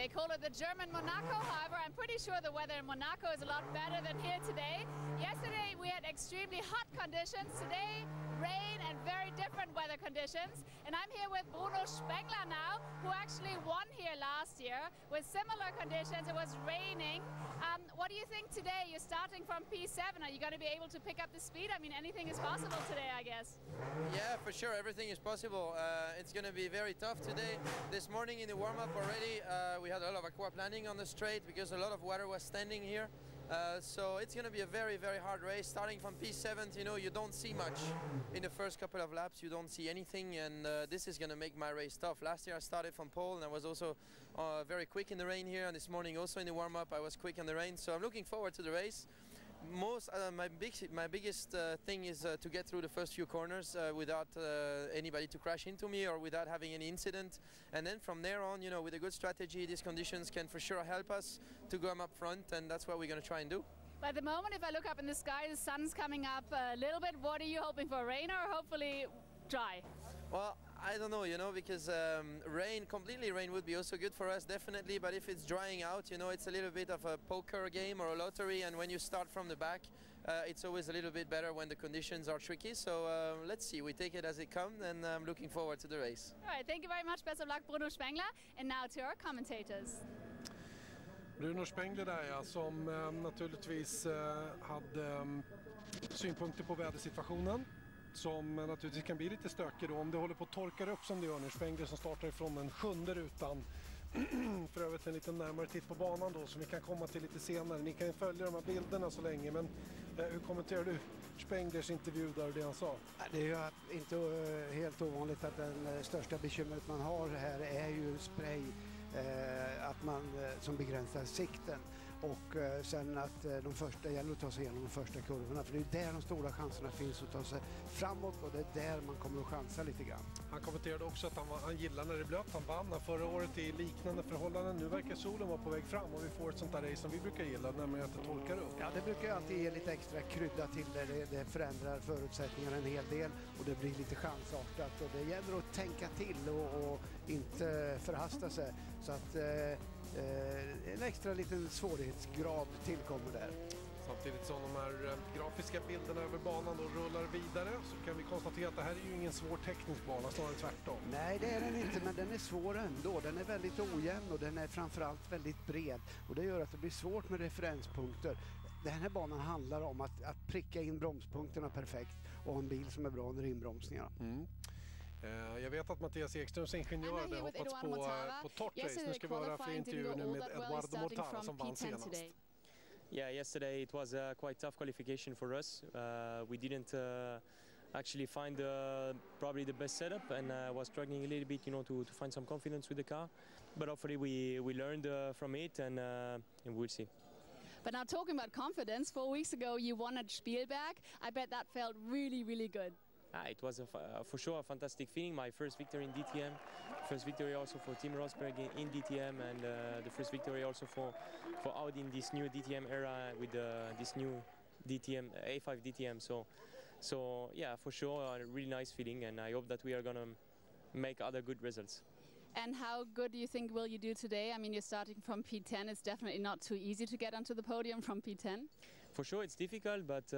They call it the German Monaco. However, I'm pretty sure the weather in Monaco is a lot better than here today. Yesterday we had extremely hot conditions. Today, rain and very different weather conditions. And I'm here with Bruno Spengler now, who actually won here last year with similar conditions. It was raining. What do you think today? You're starting from P7. Are you going to be able to pick up the speed? I mean, anything is possible today, I guess. Yeah, for sure. Everything is possible. It's going to be very tough today. This morning in the warm-up already, we had a lot of aquaplaning on the straight because a lot of water was standing here. So it's going to be a very, very hard race. Starting from P7, you know, you don't see much in the first couple of laps. You don't see anything, and this is going to make my race tough. Last year I started from pole, and I was also very quick in the rain here. And this morning also in the warm-up, I was quick in the rain. So I'm looking forward to the race. My biggest thing is to get through the first few corners without anybody to crash into me or without having any incident, and then from there on, you know, with a good strategy, these conditions can for sure help us to go up front, and that's what we're going to try and do. But at the moment, if I look up in the sky, the sun's coming up a little bit. What are you hoping for, rain or hopefully dry? Well, I don't know, you know, because completely rain would be also good for us, definitely. But if it's drying out, you know, it's a little bit of a poker game or a lottery. And when you start from the back, it's always a little bit better when the conditions are tricky. So let's see, we take it as it comes, and I'm looking forward to the race. All right, thank you very much. Best of luck, Bruno Spengler. And now to our commentators. Bruno Spengler där, ja, som naturligtvis hade synpunkter på vädersituationen. Som naturligtvis kan bli lite stökig då om det håller på att torka upp som det gör nu. Spengler som startar ifrån den 7:e rutan. För övrigt en lite närmare titt på banan då som vi kan komma till lite senare. Ni kan ju följa de här bilderna så länge, men hur kommenterar du Spenglers intervju där och det han sa? Det är ju inte helt ovanligt att den största bekymret man har här är ju spray, att man som begränsar sikten. Och sen att de första gäller att ta sig igenom de första kurvorna. För det är där de stora chanserna finns att ta sig framåt, och det är där man kommer att chansa lite grann. Han kommenterade också att han gillar när det blött. Han vann förra året i liknande förhållanden. Nu verkar solen vara på väg fram och vi får ett sånt där race som vi brukar gilla, nämligen att det torkar upp. Ja, det brukar ju alltid ge lite extra krydda till det förändrar förutsättningarna en hel del och det blir lite chansartat. Och det gäller att tänka till och inte förhasta sig. Så att en extra liten svårighetsgrad tillkommer där. Samtidigt som de här grafiska bilderna över banan då rullar vidare så kan vi konstatera att det här är ju ingen svår teknisk bana, snarare tvärtom. Nej, det är den inte, men den är svår ändå. Den är väldigt ojämn och den är framförallt väldigt bred. Och det gör att det blir svårt med referenspunkter. Den här banan handlar om att pricka in bromspunkterna perfekt och ha en bil som är bra under inbromsningarna. Jag vet att Mattias Ekströms ingenjör hade hoppats på torrt race. Nu ska vi höra för intervju nu med Eduardo Mortara som vann senast. Yeah, yesterday it was a quite tough qualification for us. We didn't actually find probably the best setup, and was struggling a little bit, you know, to find some confidence with the car. But hopefully we learned from it, and we'll see. But now talking about confidence, 4 weeks ago you won at Spielberg. I bet that felt really, really good. It was for sure a fantastic feeling. My first victory in DTM, first victory also for Team Rosberg in DTM, and the first victory also for Audi in this new DTM era with this new DTM A5 DTM. So yeah, for sure a really nice feeling, and I hope that we are gonna make other good results. And how good do you think will you do today? I mean, you're starting from P10. It's definitely not too easy to get onto the podium from P10. For sure, it's difficult, but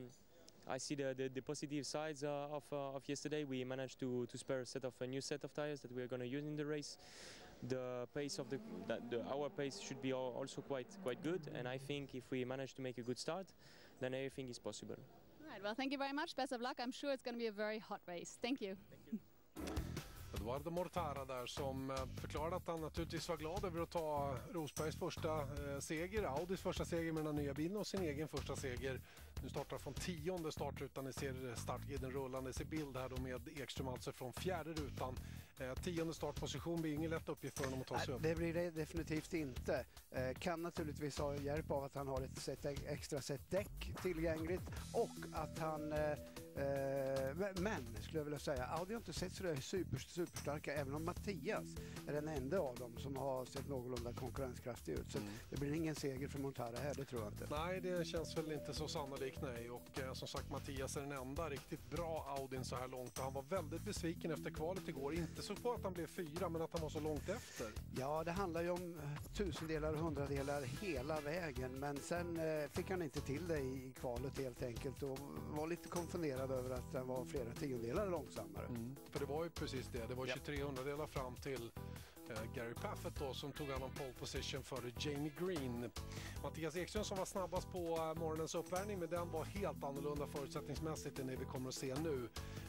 I see the positive sides of yesterday. We managed to spare a new set of tires that we are going to use in the race. The pace of our pace should be also quite good, and I think if we manage to make a good start, then everything is possible. All right. Well, thank you very much. Best of luck. I'm sure it's going to be a very hot race. Thank you. Thank you. Eduardo Mortara där som förklarade att han naturligtvis var glad över att ta Rosbergs första seger, Audis första seger med den nya bilen och sin egen första seger. Nu startar från 10:e startrutan, ni ser startguiden rullande, ser bild här då med Ekström alltså från 4:e rutan. 10:e startposition blir ingen lätt uppgift för honom att ta sig upp. Det blir det definitivt inte. Kan naturligtvis ha hjälp av att han har ett extra set däck tillgängligt och att han Men skulle jag vilja säga, Audi har inte sett så där superstarka, även om Mattias är den enda av dem som har sett någorlunda konkurrenskraftig ut. Så det blir ingen seger för Mortara här, det tror jag inte. Nej, det känns väl inte så sannolikt, nej. Och som sagt, Mattias är den enda riktigt bra Audin så här långt. Och han var väldigt besviken efter kvalet igår. Inte så på att han blev 4, men att han var så långt efter. Ja, det handlar ju om tusendelar och hundradelar hela vägen. Men sen fick han inte till det i kvalet helt enkelt. Och var lite konfunderad över att han var flera tiondelar långsammare. För det var ju precis det. Det var 23 hundradelar fram till Gary Paffett då, som tog hand om pole position före Jamie Green. Mattias Ekström som var snabbast på morgonens uppvärmning, men den var helt annorlunda förutsättningsmässigt än det vi kommer att se nu.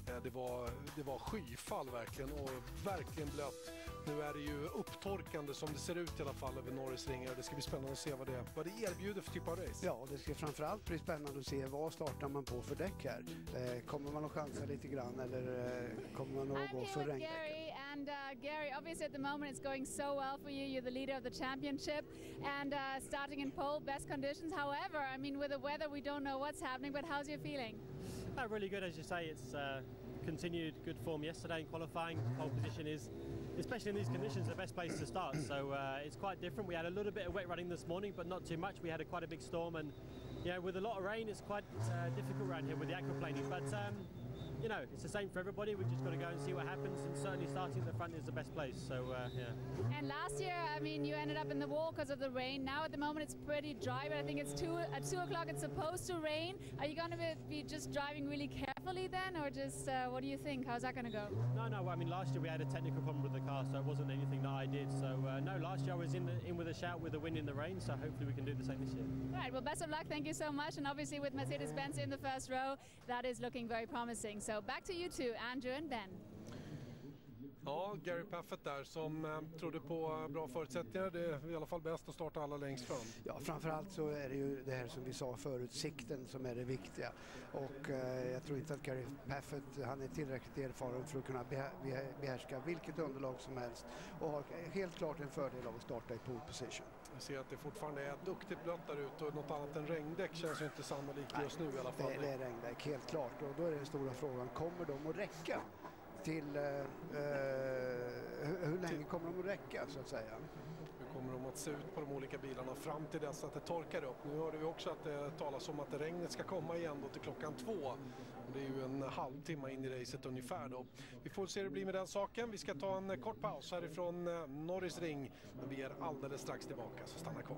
Det var skyfall verkligen, och verkligen blött. Nu är det ju upptorkande som det ser ut i alla fall över Norris ringar. Det ska bli spännande att se vad det erbjuder för typ av race. Ja, det ska framförallt bli spännande att se vad startar man på för däck här. Kommer man att chansa lite grann eller kommer man att gå för regndäck? And Gary, obviously at the moment it's going so well for you. You're the leader of the championship and starting in pole, best conditions. However, I mean, with the weather, we don't know what's happening, but how's your feeling? Really good, as you say. It's continued good form yesterday in qualifying. Pole position is, especially in these conditions, the best place to start. So it's quite different. We had a little bit of wet running this morning, but not too much. We had quite a big storm, and with a lot of rain, it's quite difficult around here with the aquaplaning. But you know, it's the same for everybody. We've just got to go and see what happens, and certainly starting at the front is the best place. So yeah. And last year, I mean, you ended up in the wall because of the rain. Now at the moment it's pretty dry, but I think it's at 2 o'clock it's supposed to rain. Are you going to be just driving really carefully then, or just what do you think? How's that going to go? No. I mean, last year we had a technical problem with the car, so it wasn't anything that I did. So no, last year I was in with a shout with the wind in the rain. So hopefully we can do the same this year. All right. Well, best of luck. Thank you so much. And obviously with Mercedes-Benz in the first row, that is looking very promising. So back to you two, Andrew and Ben. Ja, Gary Paffett där som trodde på bra förutsättningar. Det är i alla fall bäst att starta alla längst fram. Ja, framförallt så är det ju det här som vi sa förut, sikten som är det viktiga. Och jag tror inte att Gary Paffett, han är tillräckligt erfaren för att kunna behärska vilket underlag som helst. Och har helt klart en fördel av att starta i pole position. Jag ser att det fortfarande är duktigt blött där ute, och något annat än regndäck känns ju inte sannolikt just nu i alla fall. Det är regndäck, helt klart. Och då är den stora frågan, kommer de att räcka? Till hur länge kommer de att räcka så att säga? Hur kommer de att se ut på de olika bilarna fram till dess att det torkar upp? Nu hörde vi också att det talas om att regnet ska komma igen då till klockan 2. Det är ju en halvtimme in i racet ungefär då. Vi får se hur det blir med den saken. Vi ska ta en kort paus härifrån Norris ring, men vi är alldeles strax tillbaka, så stanna kvar.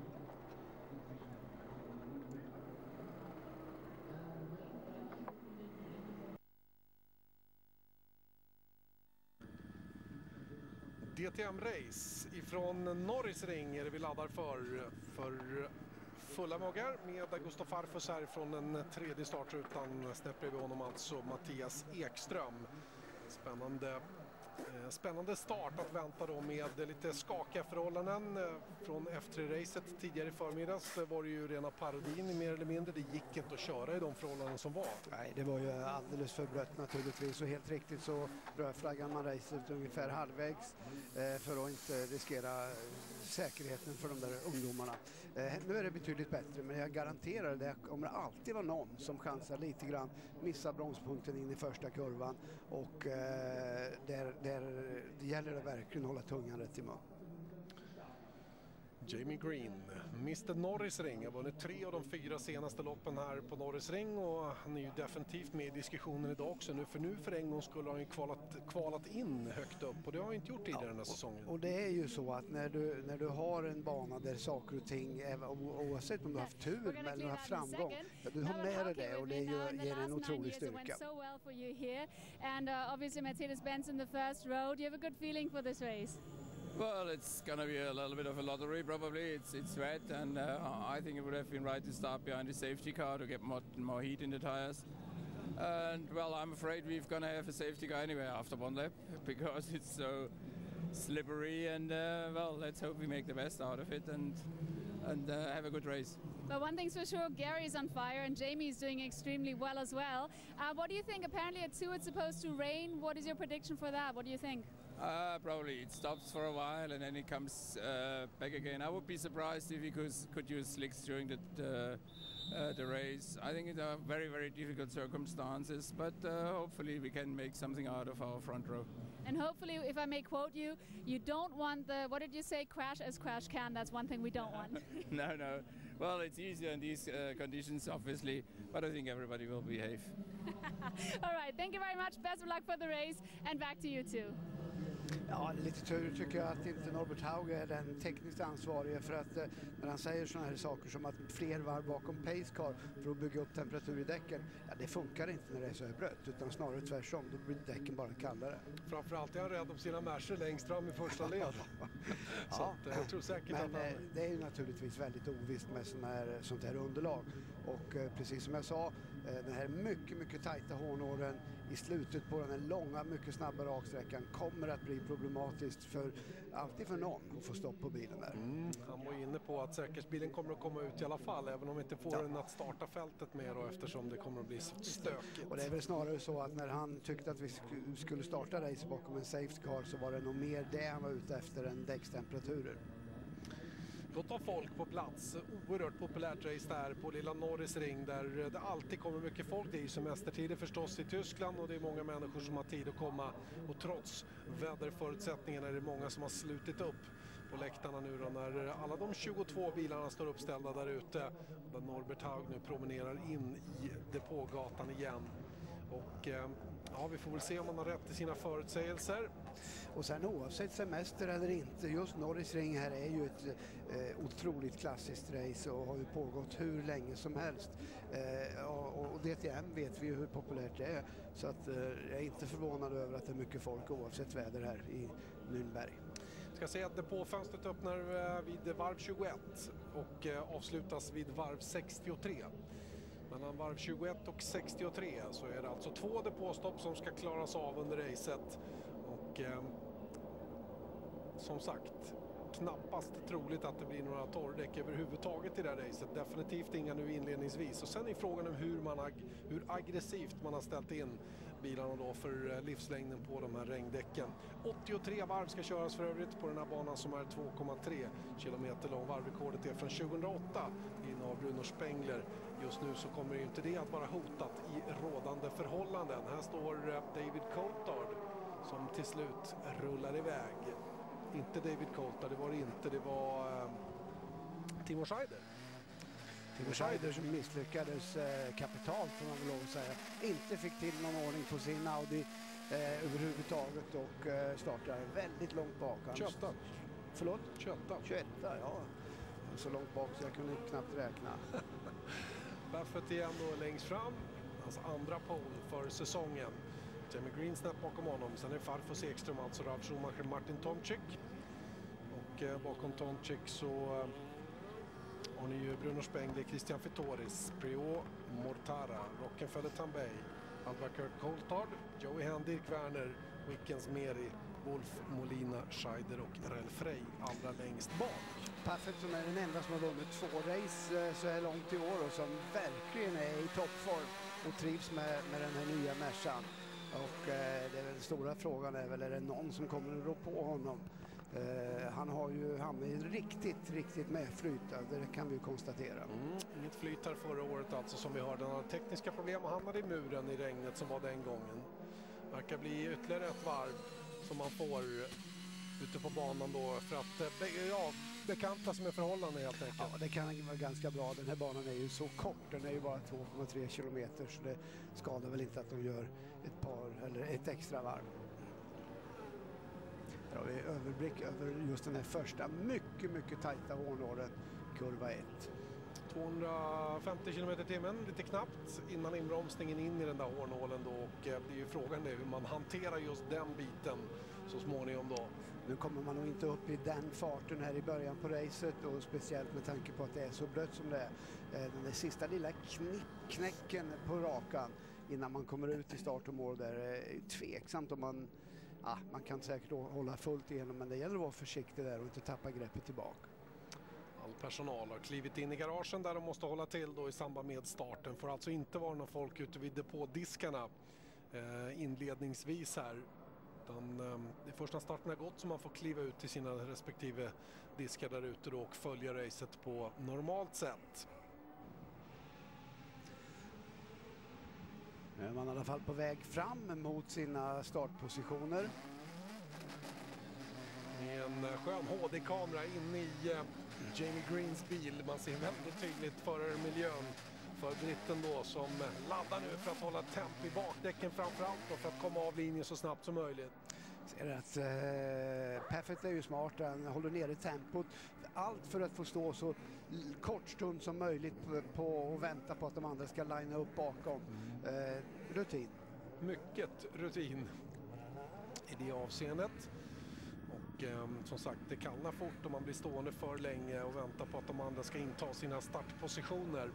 DTM-race ifrån Norris ring är det vi laddar för fulla muggar med Gustav Farfus här från den tredje startrutan. Snäpp bredvid honom alltså Mattias Ekström. Spännande start att vänta då med lite skakiga förhållanden. Från F3-racet tidigare i förmiddags var det ju rena parodin mer eller mindre. Det gick inte att köra i de förhållanden som var. Nej, det var ju alldeles för blött naturligtvis, och helt riktigt så rödflaggar man racet ungefär halvvägs för att inte riskera säkerheten för de där ungdomarna. Nu är det betydligt bättre, men jag garanterar att det kommer alltid vara någon som chansar lite grann, missar bromspunkten in i första kurvan, och det gäller det verkligen att hålla tungan rätt i mun. Jamie Green, Mr. Norris ring, har vunnit 3 av de 4 senaste loppen här på Norris ring, och han är ju definitivt med i diskussionen idag också. Nu för en gång skulle han ju kvalat in högt upp, och det har han inte gjort tidigare den här säsongen. Och det är ju så att när du har en bana där saker och ting, oavsett om du har haft tur eller haft framgång, du har med dig det, och det ger en otrolig styrka. And obviously Mercedes-Benz in the first row. Do you have a good feeling for this race? Well, it's going to be a little bit of a lottery probably. It's wet, and I think it would have been right to start behind the safety car to get more heat in the tires. And well, I'm afraid we're going to have a safety car anyway after one lap because it's so slippery, and well, let's hope we make the best out of it and have a good race. But one thing's for sure, Gary's on fire and Jamie's doing extremely well as well. What do you think? Apparently at 2 it's supposed to rain. What is your prediction for that? What do you think? Probably it stops for a while and then it comes back again. I would be surprised if he could use slicks during the race. I think it's a very, very difficult circumstances, but hopefully we can make something out of our front row. And hopefully, if I may quote you, you don't want the, what did you say, crash as crash can. That's one thing we don't want. No. Well, it's easier in these conditions, obviously, but I think everybody will behave. All right, thank you very much. Best of luck for the race, and back to you too. Ja, lite tur tycker jag att inte Norbert Haug är den tekniskt ansvarige, för att när han säger såna här saker som att fler varv bakom pacecar för att bygga upp temperatur i däcken, ja, det funkar inte när det är så här blött, utan snarare tvärtom, då blir däcken bara kallare. Framförallt är han rädd om sina Mercer längst fram i första led. Så ja, att, jag tror säkert men att han... det är ju naturligtvis väldigt ovisst med sånt här underlag, och precis som jag sa, den här mycket tajta hårnåren i slutet på den här långa, mycket snabba raksträckan kommer att bli problematiskt alltid för någon att få stopp på bilen där. Han var inne på att säkerhetsbilen kommer att komma ut i alla fall, även om vi inte får den att starta fältet mer då, eftersom det kommer att bli stökigt. Och det är väl snarare så att när han tyckte att vi skulle starta race bakom en safety car, så var det nog mer det han var ute efter än däckstemperaturer. Låt ha folk på plats. Oerhört populärt race där på lilla Norrisring, där det alltid kommer mycket folk. Det är ju semestertider förstås i Tyskland, och det är många människor som har tid att komma, och trots väderförutsättningarna är det många som har slutit upp på läktarna nu då, när alla de 22 bilarna står uppställda där ute, där Norbert Haug nu promenerar in i depågatan igen. Och ja, vi får väl se om man har rätt i sina förutsägelser. Och sen oavsett semester eller inte, just Norrisring här är ju ett otroligt klassiskt race och har ju pågått hur länge som helst. Och DTM vet vi ju hur populärt det är, så att jag är inte förvånad över att det är mycket folk oavsett väder här i Nürnberg. Jag ska säga att depåfönstret öppnar vid varv 21 och avslutas vid varv 63. Mellan varv 21 och 63 så är det alltså 2 depåstopp som ska klaras av under racet. Och som sagt, knappast troligt att det blir några torrdäck överhuvudtaget i det här racet. Definitivt inga nu inledningsvis. Och sen är frågan om hur aggressivt man har ställt in bilarna då för livslängden på de här regndäcken. 83 varv ska köras för övrigt på den här banan som är 2,3 kilometer lång. Varvrekordet är från 2008 in av Bruno Spengler. Just nu så kommer ju inte det att vara hotat i rådande förhållanden. Här står David Coulthard som till slut rullar iväg. Inte David Coulthard, det var det inte. Det var Timo Scheider. Timo Scheider som misslyckades kapitalt, får man väl lov att säga. Inte fick till någon ordning på sin Audi överhuvudtaget, och startade väldigt långt bak. 28. Förlåt? 28, ja. Så långt bak så jag kunde knappt räkna. Buffett igen då längst fram. Hans andra pole för säsongen. Jamie Green snabbt bakom honom. Sen är Farfus Ekström, alltså Ralf Schumacher, Martin Tomczyk. Och bakom Tomczyk så har ni ju Bruno Spengler, Christian Fittoris, Priot, Mortara, Rockenfeller Tambay, Albuquerque Coulthard, Joey Hand, Dirk Werner, Wickens Meri, Wolf Molina, Scheider och Rell Frey allra längst bak. Paffett som är den enda som har vunnit 2 race så här långt i år, och som verkligen är i toppform och trivs med den här nya Mercan. Och det är väl stora frågan är det någon som kommer att rå på honom? Han har ju hamnat i riktigt medflytande, det kan vi konstatera. Inget flyt här förra året alltså, som vi hörde. Han hade tekniska problem och hamnade i muren i regnet som var den gången. Verkar bli ytterligare ett varv som man får ute på banan då, för att bekanta sig med förhållanden helt enkelt. Ja, det kan vara ganska bra. Den här banan är ju så kort, den är ju bara 2,3 kilometer, så det skadar väl inte att de gör ett par eller ett extra varv. Här har vi överblick över just den här första mycket tajta hårnåren, kurva 1. 250 km/h, lite knappt innan inbromsningen in i den där hårnålen då, och det är ju frågan hur man hanterar just den biten så småningom då. Nu kommer man nog inte upp i den farten här i början på racet, och speciellt med tanke på att det är så blött som det är. Den där sista lilla knäcken på rakan innan man kommer ut i start och mål, där är tveksamt om man kan säkert hålla fullt igenom, men det gäller att vara försiktig där och inte tappa greppet tillbaka. All personal har klivit in i garagen där de måste hålla till då i samband med starten. Får alltså inte vara någon folk ute vid depådiskarna inledningsvis här. Utan det är först när starten har gått som man får kliva ut till sina respektive diskar där ute då och följa racet på normalt sätt. Nu är man i alla fall på väg fram mot sina startpositioner. Med en skön HD-kamera inne i Jamie Greens bil. Man ser väldigt tydligt förarmiljön för britten då som laddar nu för att hålla tempo i bakdäcken framförallt då för att komma av linjen så snabbt som möjligt. Ser att Paffett är ju smart, han håller nere tempot. Allt för att få stå så kort stund som möjligt på och vänta på att de andra ska linea upp bakom. Rutin. Mycket rutin i det avseendet. Och som sagt, det kallnar fort om man blir stående för länge och väntar på att de andra ska inta sina startpositioner.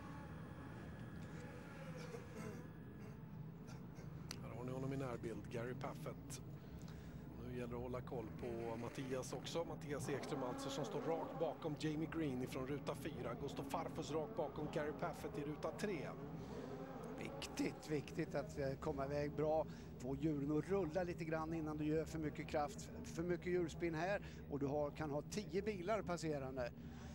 Här har ni honom i närbild, Gary Paffett. Nu gäller det att hålla koll på Mattias också. Mattias Ekström alltså som står rakt bakom Jamie Green ifrån ruta 4. Gustav Farfus rakt bakom Gary Paffett i ruta 3. Viktigt att komma iväg bra. Få hjulen att rulla lite grann innan du gör för mycket kraft. För mycket hjulspinn här och du kan ha 10 bilar passerande.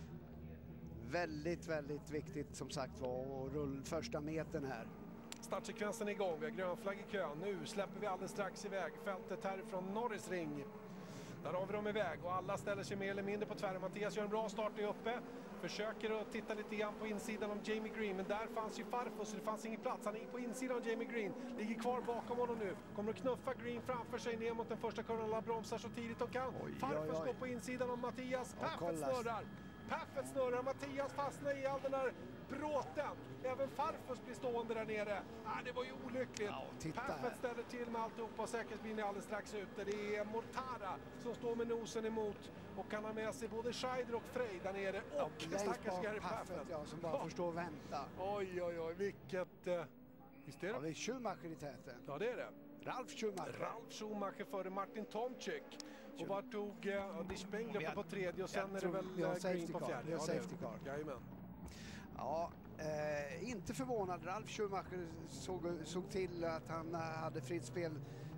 Väldigt viktigt som sagt var och rull första metern här. Startsekvensen är igång, vi har grönflagg i kön. Nu släpper vi alldeles strax iväg fältet härifrån Norris Ring. Där har vi dem iväg och alla ställer sig mer eller mindre på tvären. Mattias gör en bra start i uppe. Försöker att titta lite grann på insidan om Jamie Green. Men där fanns ju Farfus så det fanns ingen plats. Han är på insidan av Jamie Green. Ligger kvar bakom honom nu. Kommer att knuffa Green framför sig ner mot den första kurvan. Alla bromsar så tidigt de kan. Farfus går på insidan om Mattias. Paffett snurrar. Paffett snurrar. Mattias fastnar i all den där bråten. Även Farfus blir stående där nere. Det var ju olyckligt. Paffett ställer till med alltihopa och säkerhetsbilen är alldeles strax ute. Det är Mortara som står med nosen emot och kan ha med sig både Scheider och Frey där nere. Och stackars Gary Paffett. Som bara får stå och vänta. Oj, vilket... Visst är det? Ja, det är Schumacher i täten. Ja, det är det. Ralf Schumacher före Martin Tomczyk. Och var tog Die Spengler på tredje och sen är det väl Green på fjärde. Ja, safety car. Jajamän. Ja, inte förvånad. Ralf Schumacher såg till att han hade fritt spel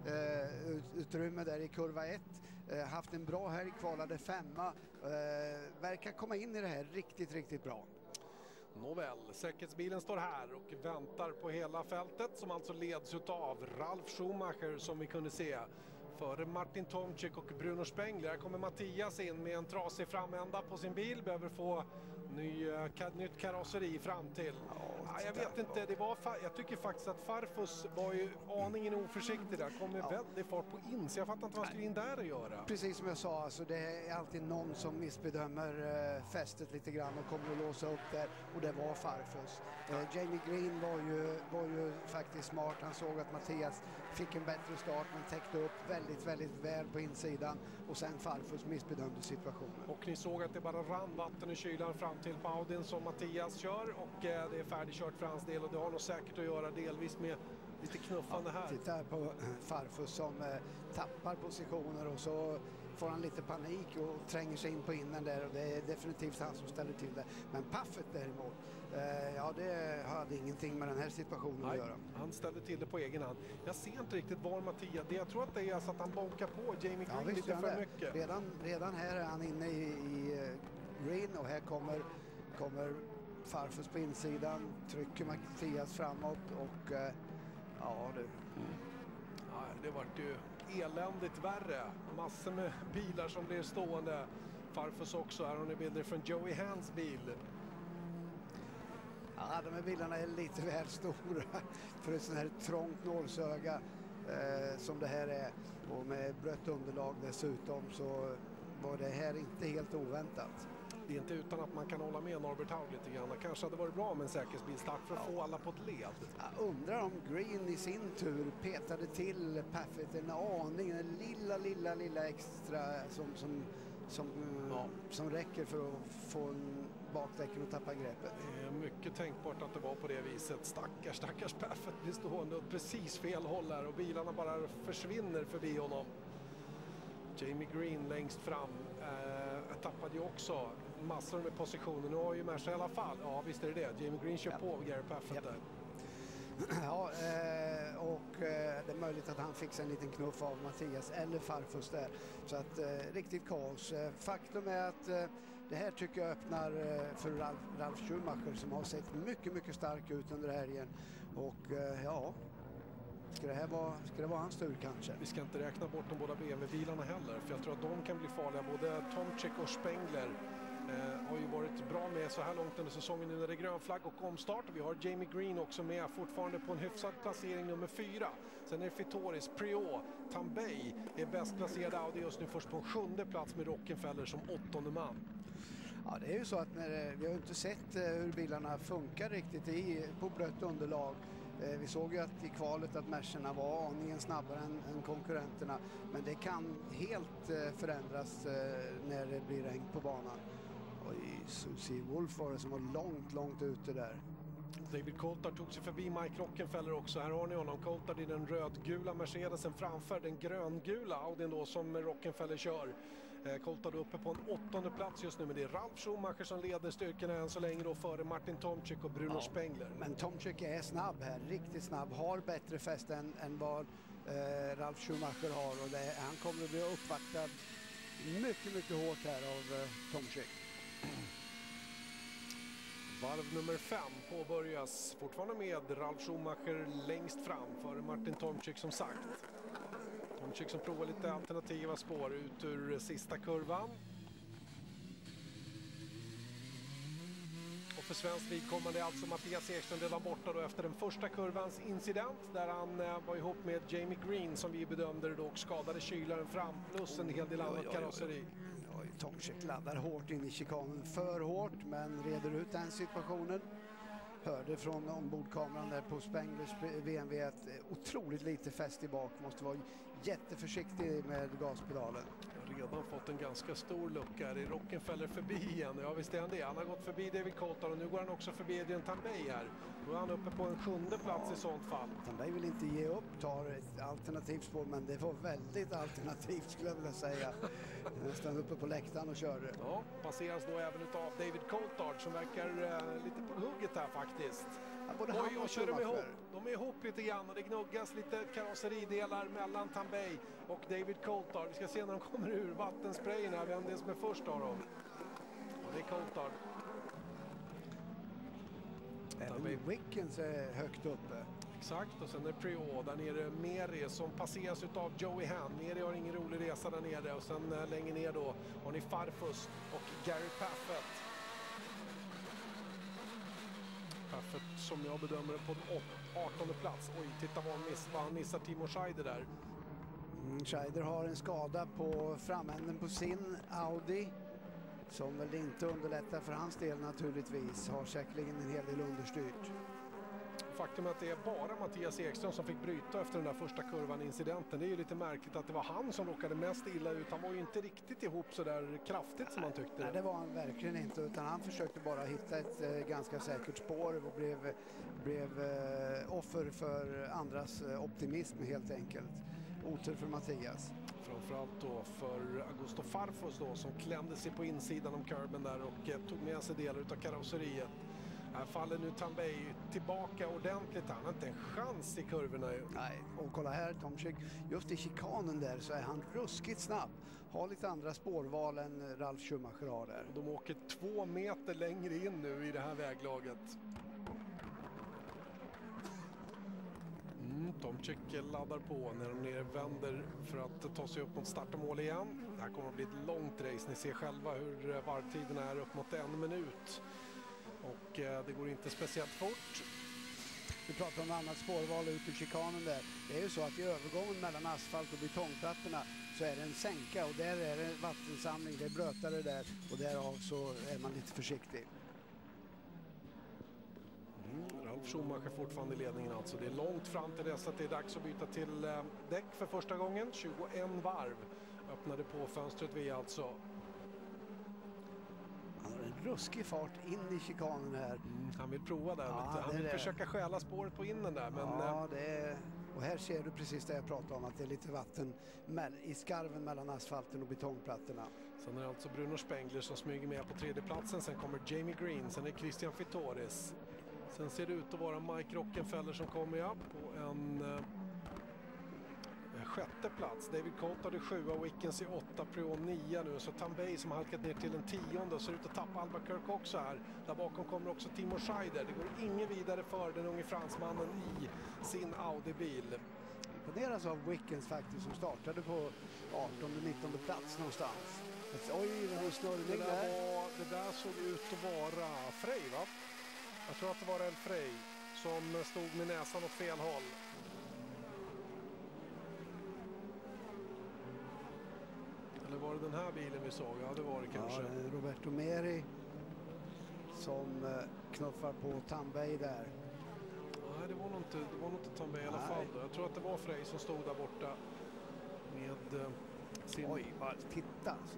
utrymme där i kurva 1. Haft en bra helg, kvalade 5:a. Verkar komma in i det här riktigt bra. Nåväl, säkerhetsbilen står här och väntar på hela fältet som alltså leds av Ralf Schumacher som vi kunde se. Före Martin Tomczyk och Bruno Spengler. Här kommer Mattias in med en trasig framända på sin bil. Behöver få nytt karosseri fram till. Jag vet inte, jag tycker faktiskt att Farfus var ju aningen oförsiktig där. Kom med väldigt fart på in, så jag fattar inte vad han skulle in där och göra. Precis som jag sa, alltså, det är alltid någon som missbedömer fästet lite grann och kommer att låsa upp där. Och det var Farfus. Jamie Green var ju faktiskt smart. Han såg att Mattias fick en bättre start men täckte upp väldigt väl på insidan. Och sen Farfus missbedömde situationen. Och ni såg att det bara rann vatten i kylan fram till Baudin som Mattias kör. Och det är färdigkört för hans del och det har nog säkert att göra delvis med lite knuffande här. Titta på Farfus som tappar positioner och så får han lite panik och tränger sig in på innen där och det är definitivt han som ställer till det. Men Paffett däremot, det hade ingenting med den här situationen att göra. Han ställde till det på egen hand. Jag ser inte riktigt var Mattias, jag tror att det är så att han bonkar på Jamie Green lite för mycket. Redan här är han inne i Green och här kommer Farfus på insidan, trycker Mattias framåt och det vart ju eländigt värre. Massor med bilar som blir stående. Farfus också, här har ni bilder från Joey Hands bil. Ja, de här bilarna är lite väl stora för ett sån här trångt nålsöga som det här är. Och med blött underlag dessutom så var det här inte helt oväntat. Det är inte utan att man kan hålla med Norbert Haug lite grann. Kanske hade varit bra med en säkerhetsbilstart för att få alla på ett led. Jag undrar om Green i sin tur petade till Paffett en aning, en lilla extra som räcker för att få en bakdäcken och tappa greppet. Det är mycket tänkbart att det var på det viset. Stackars Paffett blir stående åt precis fel håll här och bilarna bara försvinner förbi honom. Jamie Green längst fram tappade ju också massor med positioner. Nu har ju Merca i alla fall. Ja, visst är det det. Jamie Green kör på Gary Paffett där. Ja, och det är möjligt att han fick en liten knuff av Mattias eller Farfus där. Så att riktigt kaos. Faktum är att det här tycker jag öppnar för Ralf Schumacher som har sett mycket, mycket stark ut under helgen. Och ja, ska det vara hans tur kanske? Vi ska inte räkna bort de båda BMW-bilarna heller, för jag tror att de kan bli farliga. Både Tomczyk och Spengler har ju varit bra med så här långt under säsongen nu när det är grön flagg och omstart. Vi har Jamie Green också med, fortfarande på en hyfsad placering nummer 4. Sen är det Fitoris, Priault, Tambay är bäst placerad Audi just nu först på en 7:e plats med Rockenfeller som 8:e man. Ja, det är ju så att vi har inte sett hur bilarna funkar riktigt på blött underlag. Vi såg ju att i kvalet att Mercerna var aningen snabbare än konkurrenterna, men det kan helt förändras när det blir regn på banan. Och Susie Wolf var det som var långt ute där. David Coulthard tog sig förbi Mike Rockenfeller också. Här har ni honom. Coulthard i den rödgula Mercedesen framför den gröngula Audin då som Rockenfeller kör. Coulthard uppe på en 8:e plats just nu, men det är Ralf Schumacher som leder styrkorna än så länge då före Martin Tomczyk och Bruno Spengler. Men Tomczyk är snabb här, riktigt snabb, har bättre fäste än vad Ralf Schumacher har, och han kommer att bli uppvaktad mycket hårt här av Tomczyk. Varv nummer 5 påbörjas fortfarande med Ralf Schumacher längst fram före Martin Tomczyk som sagt. Tomczyk som provar lite alternativa spår ut ur sista kurvan. Och för svensk vidkommande är alltså Mattias Ekström redan borta då efter den första kurvans incident där han var ihop med Jamie Green som vi bedömde det då och skadade kylaren fram plus en hel del annat karosseri. Tomczyk laddar hårt in i chikanen, för hårt, men reder ut den situationen. Hörde från ombordkameran där på Spenglers BMW att otroligt lite fäst i bak, måste vara jätteförsiktig med gaspedalen. Redan fått en ganska stor lucka här i Rockenfeller förbi igen. Ja visst är han det. Han har gått förbi David Coulthard och nu går han också förbi Adrian Tambay här. Då är han uppe på en 7:e plats i sånt fall. Tambay vill inte ge upp, tar ett alternativt spår, men det var väldigt alternativt skulle jag vilja säga. Nästan uppe på läktaren och körde. Ja, passeras då även av David Coulthard som verkar lite på hugget här faktiskt. Både han och kör de är ihop lite grann och det gnuggas lite karosseridelar mellan Tambay och David Coulthard. Vi ska se när de kommer ur vattensprayen här, vem det är som är först av dem. Och det är Coulthard. Även Wickens är högt uppe. Exakt, och sen är Priault, där nere Meri som passeras av Joey Hand. Meri har ingen rolig resa där nere och sen längre ner då har ni Farfus och Gary Paffett. Paffett som jag bedömer på en 18:e plats. Oj, titta vad han missar Timo Scheider där. Scheider har en skada på framänden på sin Audi som väl inte underlättar för hans del naturligtvis. Har säkerligen en hel del understyrt. Faktum är att det är bara Mattias Ekström som fick bryta efter den där första kurvan incidenten. Det är ju lite märkligt att det var han som råkade mest illa ut. Han var ju inte riktigt ihop så där kraftigt som man tyckte. Nej, det var han verkligen inte, utan han försökte bara hitta ett ganska säkert spår och blev offer för andras optimism helt enkelt. Otur för Mattias. Framförallt då för Augusto Farfus då som klämde sig på insidan om kurben där och tog med sig delar av karosseriet. Här faller nu Tambay tillbaka ordentligt. Han har inte en chans i kurvorna ju. Nej, och kolla här Tomczyk. Just i chikanen där så är han ruskigt snabb. Har lite andra spårval än Ralf Schumacher har där. De åker 2 meter längre in nu i det här väglaget. Tomczyk laddar på när de vänder för att ta sig upp mot start och mål igen. Det här kommer att bli ett långt race. Ni ser själva hur varvtiderna är upp mot 1 minut. Och det går inte speciellt fort. Vi pratar om annat spårval ut ur chikanen där. Det är ju så att i övergången mellan asfalt och betongplattorna så är det en sänka och där är det vattensamling, det är blötare där och därav så är man lite försiktig. Ralf Schumacher fortfarande i ledningen alltså. Det är långt fram till dess att det är dags att byta till däck för första gången. 21 varv öppnade på fönstret vi alltså. Han har en ruskig fart in i chikanen här. Han vill prova där. Ja, han vill försöka stjäla spåret på innen där. Men, ja, det är... Och här ser du precis det jag pratade om, att det är lite vatten i skarven mellan asfalten och betongplattorna. Sen är det alltså Bruno Spengler som smyger med på 3:e platsen. Sen kommer Jamie Green, sen är Christian Fitoris. Sen ser det ut att vara Mike Rockenfeller som kommer på en sjätte plats. David Cote hade 7, Wickens i 8, Prion 9 nu. Så Tambay som halkat ner till en 10:e och ser ut att tappa Albuquerque också här. Där bakom kommer också Timo Scheider. Det går ingen vidare för den unge fransmannen i sin Audi-bil. Imponeras av Wickens faktiskt som startade på 18-19 plats någonstans. Oj, det var en snurrning där. Det där såg ut att vara Frey, va? Jag tror att det var El Frey som stod med näsan åt fel håll. Eller var det den här bilen vi såg? Ja, det var det kanske. Ja, Roberto Meri som knuffar på Tambay där. Nej, det var nog inte Tambay i alla fall. Jag tror att det var Frey som stod där borta med sin... Oj, bara titta alltså.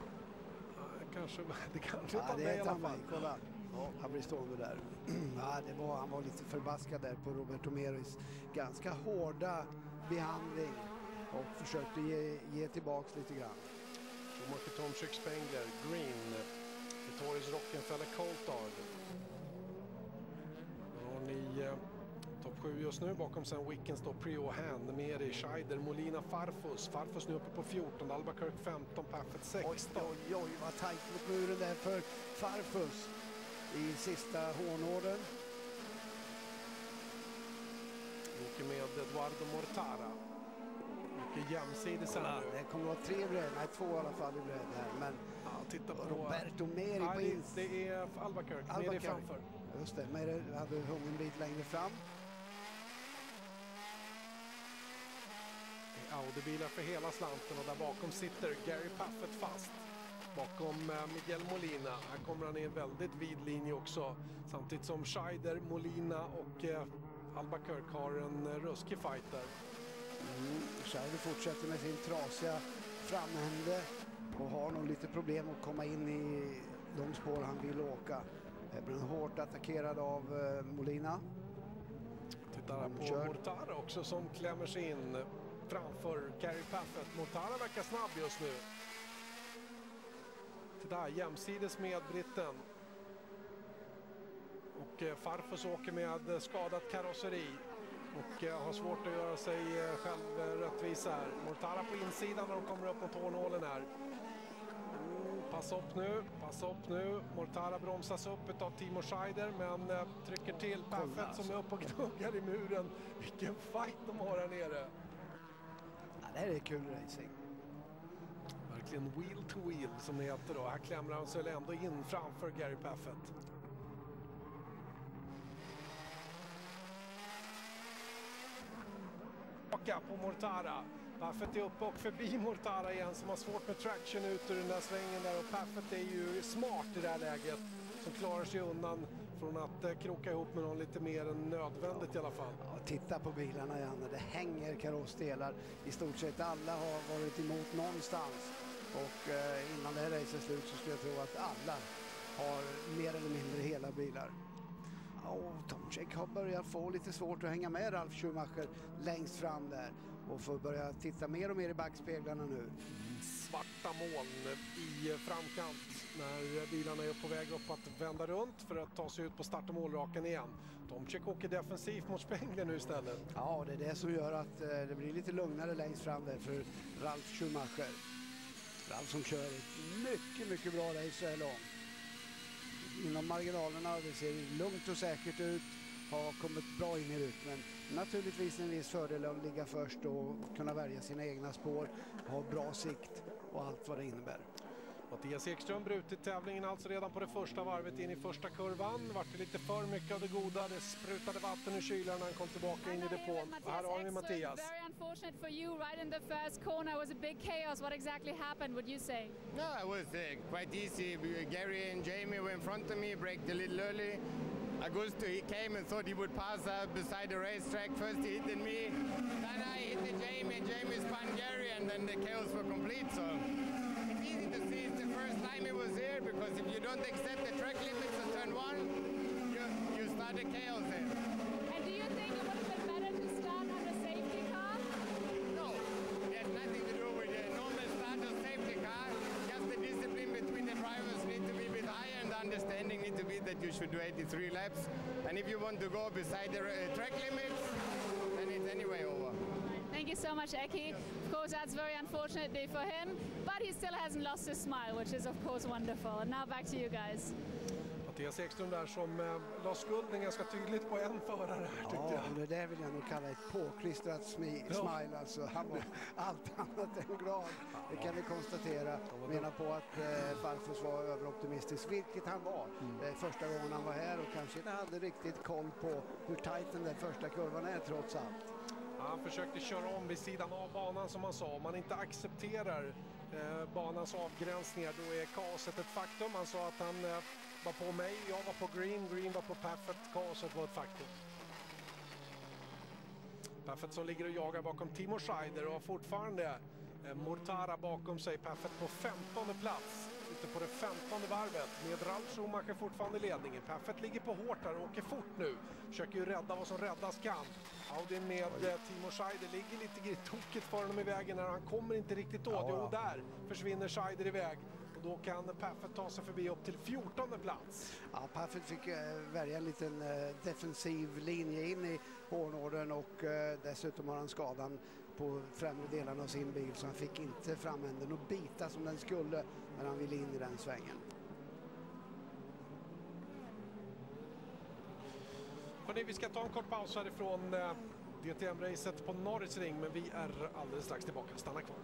Det kanske ja, det är Tambay, kolla. Ja. Han blir stående där. Ja, han var lite förbaskad där på Roberto Meris ganska hårda behandling och försökte ge tillbaks lite grann. Schumacher, Tomczyk, Spengler, Green, Vittorius, Rockenfeller, Coulthard. Då har ni topp 7 just nu. Bakom sen Wickens då, Prio, Hand, Meri, Scheider, Molina, Farfus. Farfus nu uppe på 14, Albuquerque 15, Paffett 16. Oj, vad tajt mot muren där för Farfus i sista hårnåden. Åker med Eduardo Mortara. Mycket jämsides här nu. Det kommer att vara 3 bredd, nej 2 i alla fall i bredd här. Men ja, titta på Roberto Meri på ins. Det är Albuquerque, Meri framför. Just det, Meri hade hungen en bit längre fram. Det är Audi-bilar för hela slanten och där bakom sitter Gary Paffett fast. Bakom Miguel Molina. Här kommer han i en väldigt vid linje också. Samtidigt som Scheider, Molina och Albuquerque har en ruskig fighter. Scheider fortsätter med sin trasiga framhände och har nog lite problem att komma in i de spår han vill åka. Blir hårt attackerad av Molina. Tittar här på Mortara också som klämmer sig in framför Gary Paffett. Mortara verkar snabb just nu. Titta, jämsides med britten. Och Farfus åker med skadat karosseri. Och har svårt att göra sig själv rättvisa här. Mortara på insidan när de kommer upp mot hårnålen här. Passa upp nu. Mortara bromsas upp av Timo Scheider men trycker till Paffett som är uppe och knuggar i muren. Vilken fight de har här nere. Ja, det här är kul racing. Verkligen wheel to wheel som det heter då. Här klämmer han sig ändå in framför Gary Paffett. På Mortara. Paffett är uppe och förbi Mortara igen som har svårt med traction ut ur den där svängen där och Paffett är ju smart i det här läget som klarar sig undan från att kroka ihop med någon lite mer än nödvändigt i alla fall. Ja, titta på bilarna Janne, det hänger karossdelar. I stort sett alla har varit emot någonstans och innan det här racet slut så skulle jag tro att alla har mer eller mindre hela bilar. Tomczyk har börjat få lite svårt att hänga med Ralf Schumacher längst fram där och får börja titta mer och mer i backspeglarna nu. Svarta moln i framkant när bilarna är på väg upp att vända runt för att ta sig ut på start- och målraken igen. Tomczyk åker defensivt mot Spengler nu istället. Ja, det är det som gör att det blir lite lugnare längst fram där för Ralf Schumacher. Ralf som kör ett mycket bra race så här långt. Inom marginalerna, det ser lugnt och säkert ut, har kommit bra in i rytmen. Naturligtvis en viss fördel att ligga först och kunna välja sina egna spår, ha bra sikt och allt vad det innebär. Mattias Ekström brutit tävlingen alltså redan på det första varvet in i första kurvan. Vart det lite för mycket av det goda, det sprutade vatten ur kylan när han kom tillbaka in i depån. Och här har vi Mattias. Very unfortunate for you right in the first corner. It was a big chaos. What exactly happened, would you say? No, it was quite easy. Gary and Jamie were in front of me, braked a little early. Augusto, he came and thought he would pass beside the racetrack. First he hit me, then I hit Jamie, and Jamie spun Gary, and then the chaos were complete. So it's easy to see it's the first time he was here, because if you don't accept the track limits of turn 1, you start a chaos there. And do you think it would have been better to start on the safety car? No, it has nothing to do with the normal start of safety car. Just the discipline between the drivers need to be a bit higher, and understanding needs to be that you should do 83 laps. And if you want to go beside the track limits, then it's anyway over. Thank you so much, Eki. Of course, that's very unfortunate day for him, but he still hasn't lost his smile, which is of course wonderful. And now back to you guys. Mattias Ekström där som la skulden ganska tydligt på en förare, tyckte jag. Ja, det där vill jag nog kalla ett påklistrat smile. Alltså, han blev allt annat än glad. Det kan vi konstatera. Menar på att Farfus var överoptimistisk, vilket han var. Första gången han var här och kanske inte hade riktigt koll på hur tajt den där första kurvan är trots allt. Han försökte köra om vid sidan av banan som han sa. Om man inte accepterar banans avgränsningar, då är kaoset ett faktum. Han sa att han var på mig, jag var på Green var på Paffett, kaoset var ett faktum. Paffett som ligger och jagar bakom Timo Scheider och har fortfarande Mortara bakom sig. Paffett på 15:e plats, ute på det 15:e varvet med Ralf Schumacher fortfarande i ledningen. Paffett ligger på hårt där och åker fort nu. Försöker ju rädda vad som räddas kan. Audin med Timo Scheider ligger lite tokigt för honom i vägen när han kommer inte riktigt åt. Jo, där försvinner Scheider iväg. Och då kan Paffett ta sig förbi upp till 14:e plats. Ja, Paffett fick välja en liten defensiv linje in i hårnåden och dessutom har han skadan på främre delen av sin bil så han fick inte framänden att bita som den skulle när han ville in i den svängen. Hörrni, vi ska ta en kort paus härifrån DTM-racet på Norrisring, men vi är alldeles strax tillbaka. Stanna kvar.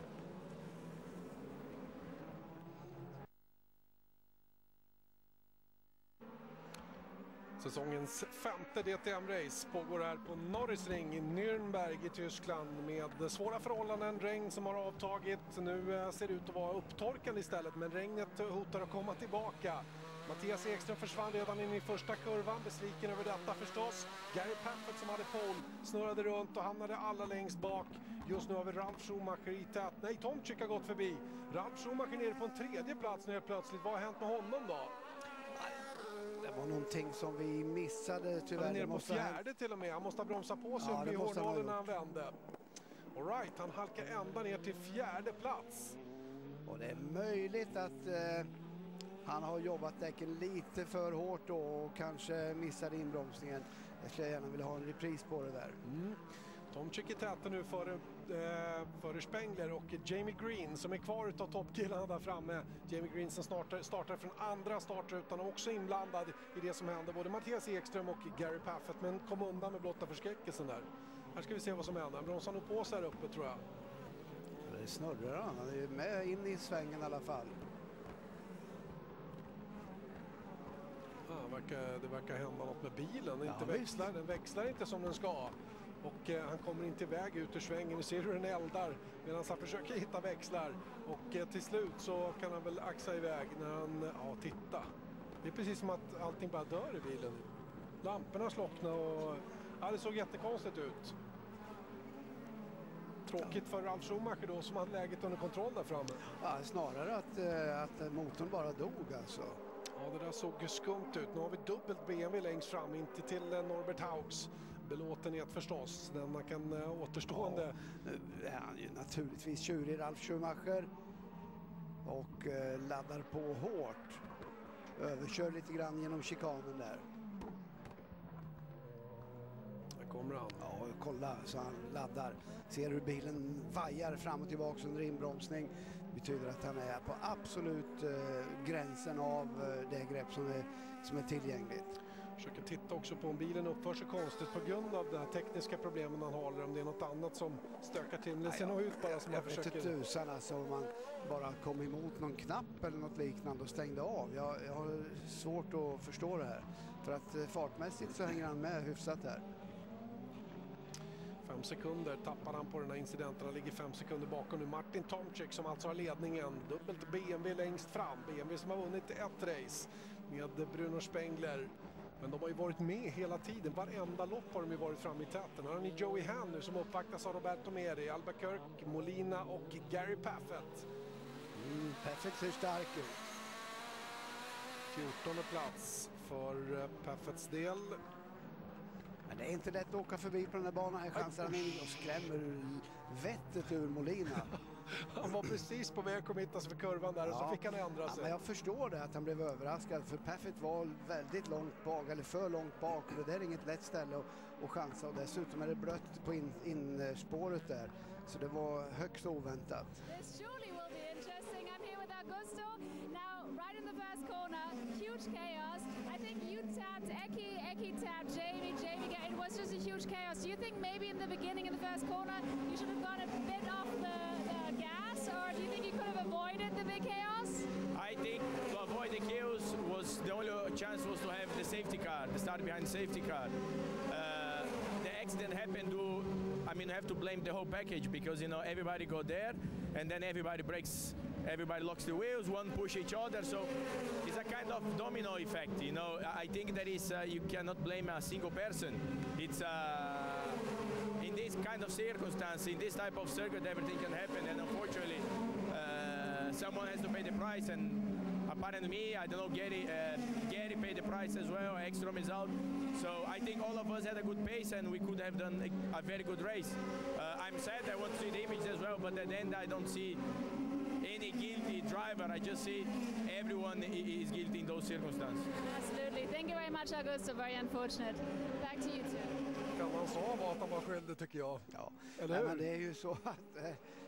Säsongens femte DTM-race pågår här på Norrisring i Nürnberg i Tyskland med svåra förhållanden, regn som har avtagit. Nu ser det ut att vara upptorkande istället, men regnet hotar att komma tillbaka. Mattias Ekström försvann redan in i första kurvan, besviken över detta förstås. Gary Paffett som hade pole snurrade runt och hamnade alla längst bak. Just nu har vi Ralf Schumacher i tät. Nej, Tomczyk har gått förbi. Ralf Schumacher nere på en tredje plats nu plötsligt. Vad har hänt med honom då? Det var någonting som vi missade tyvärr. Han är nere på fjärde till och med. Han måste ha bromsat på sig upp i hårnålen när han vände. All right, han halkar ända ner till fjärde plats. Och det är möjligt att han har jobbat däcken lite för hårt då och kanske missade inbromsningen. Jag skulle gärna vilja ha en repris på det där. Tomczyk i täten nu före Spengler och Jamie Green som är kvar utav toppkillarna där framme. Jamie Green som startar från andra startrutan och också inblandad i det som hände. Både Mattias Ekström och Gary Paffett, men kom undan med blotta förskräckelsen där. Här ska vi se vad som händer. Han bromsar nog på sig här uppe tror jag. Det snurrar han är med in i svängen i alla fall. Det verkar hända något med bilen. Den växlar inte som den ska. Och han kommer inte iväg ut ur svängen. Nu ser du den eldar medan han försöker hitta växlar. Och till slut så kan han väl axa iväg när han... Ja, titta. Det är precis som att allting bara dör i bilen. Lamporna slocknar och... Ja, det såg jättekonstigt ut. Tråkigt för Ralf Schumacher då som hade läget under kontroll där framme. Ja, snarare att motorn bara dog alltså. Ja, det där såg skumt ut. Nu har vi dubbelt BMW längst fram, inte till Norbert Hauks. Belåtenhet förstås, den man kan återstående. Ja, nu är han ju naturligtvis tjurig Ralf Schumacher och laddar på hårt. Överkör lite grann genom chikanen där. Där kommer han. Ja, kolla så han laddar. Ser hur bilen vajar fram och tillbaka under inbromsning. Betyder att han är på absolut gränsen av det grepp som är tillgängligt. Försöker titta också på om bilen uppför sig konstigt på grund av de här tekniska problemen han har, eller om det är något annat som stökar till. Det ser nog ut bara som jag man försöker... vet inte tusan alltså om man bara kom emot någon knapp eller något liknande och stängde av. Jag har svårt att förstå det här. För att fartmässigt så hänger han med hyfsat här. 5 sekunder tappar han på den här incidenten. Han ligger 5 sekunder bakom nu. Martin Tomczyk som alltså har ledningen. Dubbelt BMW längst fram. BMW som har vunnit ett race med Bruno Spengler. Men de har ju varit med hela tiden. Varenda lopp har de ju varit framme i täten. Här har ni Joey Hand nu som uppvaktas av Roberto Meri, Albuquerque, Molina och Gary Paffett. Paffett ser stark ut. 14:e plats för Paffetts del. Men det är inte lätt att åka förbi på den här banan. Här chansar han in och skrämmer vettet ur Molina. Han var precis på väg att komma sig för kurvan där och så fick han ändra sig. Men jag förstår det att han blev överraskad, för Paffett var väldigt långt bak, eller för långt bak, och det där är inget lätt ställe att chansa, och dessutom är det blött på inspåret där, så det var högst oväntat. This surely will be interesting. I'm here with Augusto. Now, right in the first corner, huge chaos. I think you tapped Eki tapped Jamie got, it was just a huge chaos. Do you think maybe in the beginning in the first corner you should have gone a bit off the gas, or do you think you could have avoided the big chaos? I think to avoid the chaos was the only chance was to have the safety car, the start behind safety car. The accident happened to, I mean, I have to blame the whole package because, you know, everybody go there and then everybody breaks, everybody locks the wheels, one push each other, so it's a kind of domino effect, you know. I think that is, you cannot blame a single person. It's in this kind of circumstance, in this type of circuit, everything can happen, and unfortunately, someone has to pay the price, and apparently me, I don't know, Gary paid the price as well, Ekstrom is out. So I think all of us had a good pace and we could have done a very good race. I'm sad, I want to see the image as well, but at the end I don't see any guilty driver. I just see everyone is guilty in those circumstances. Absolutely. Thank you very much, Augusto. Very unfortunate. Back to you two. Kan man sa att han var skyldig, tycker jag. Ja, eller hur? Men det är ju så att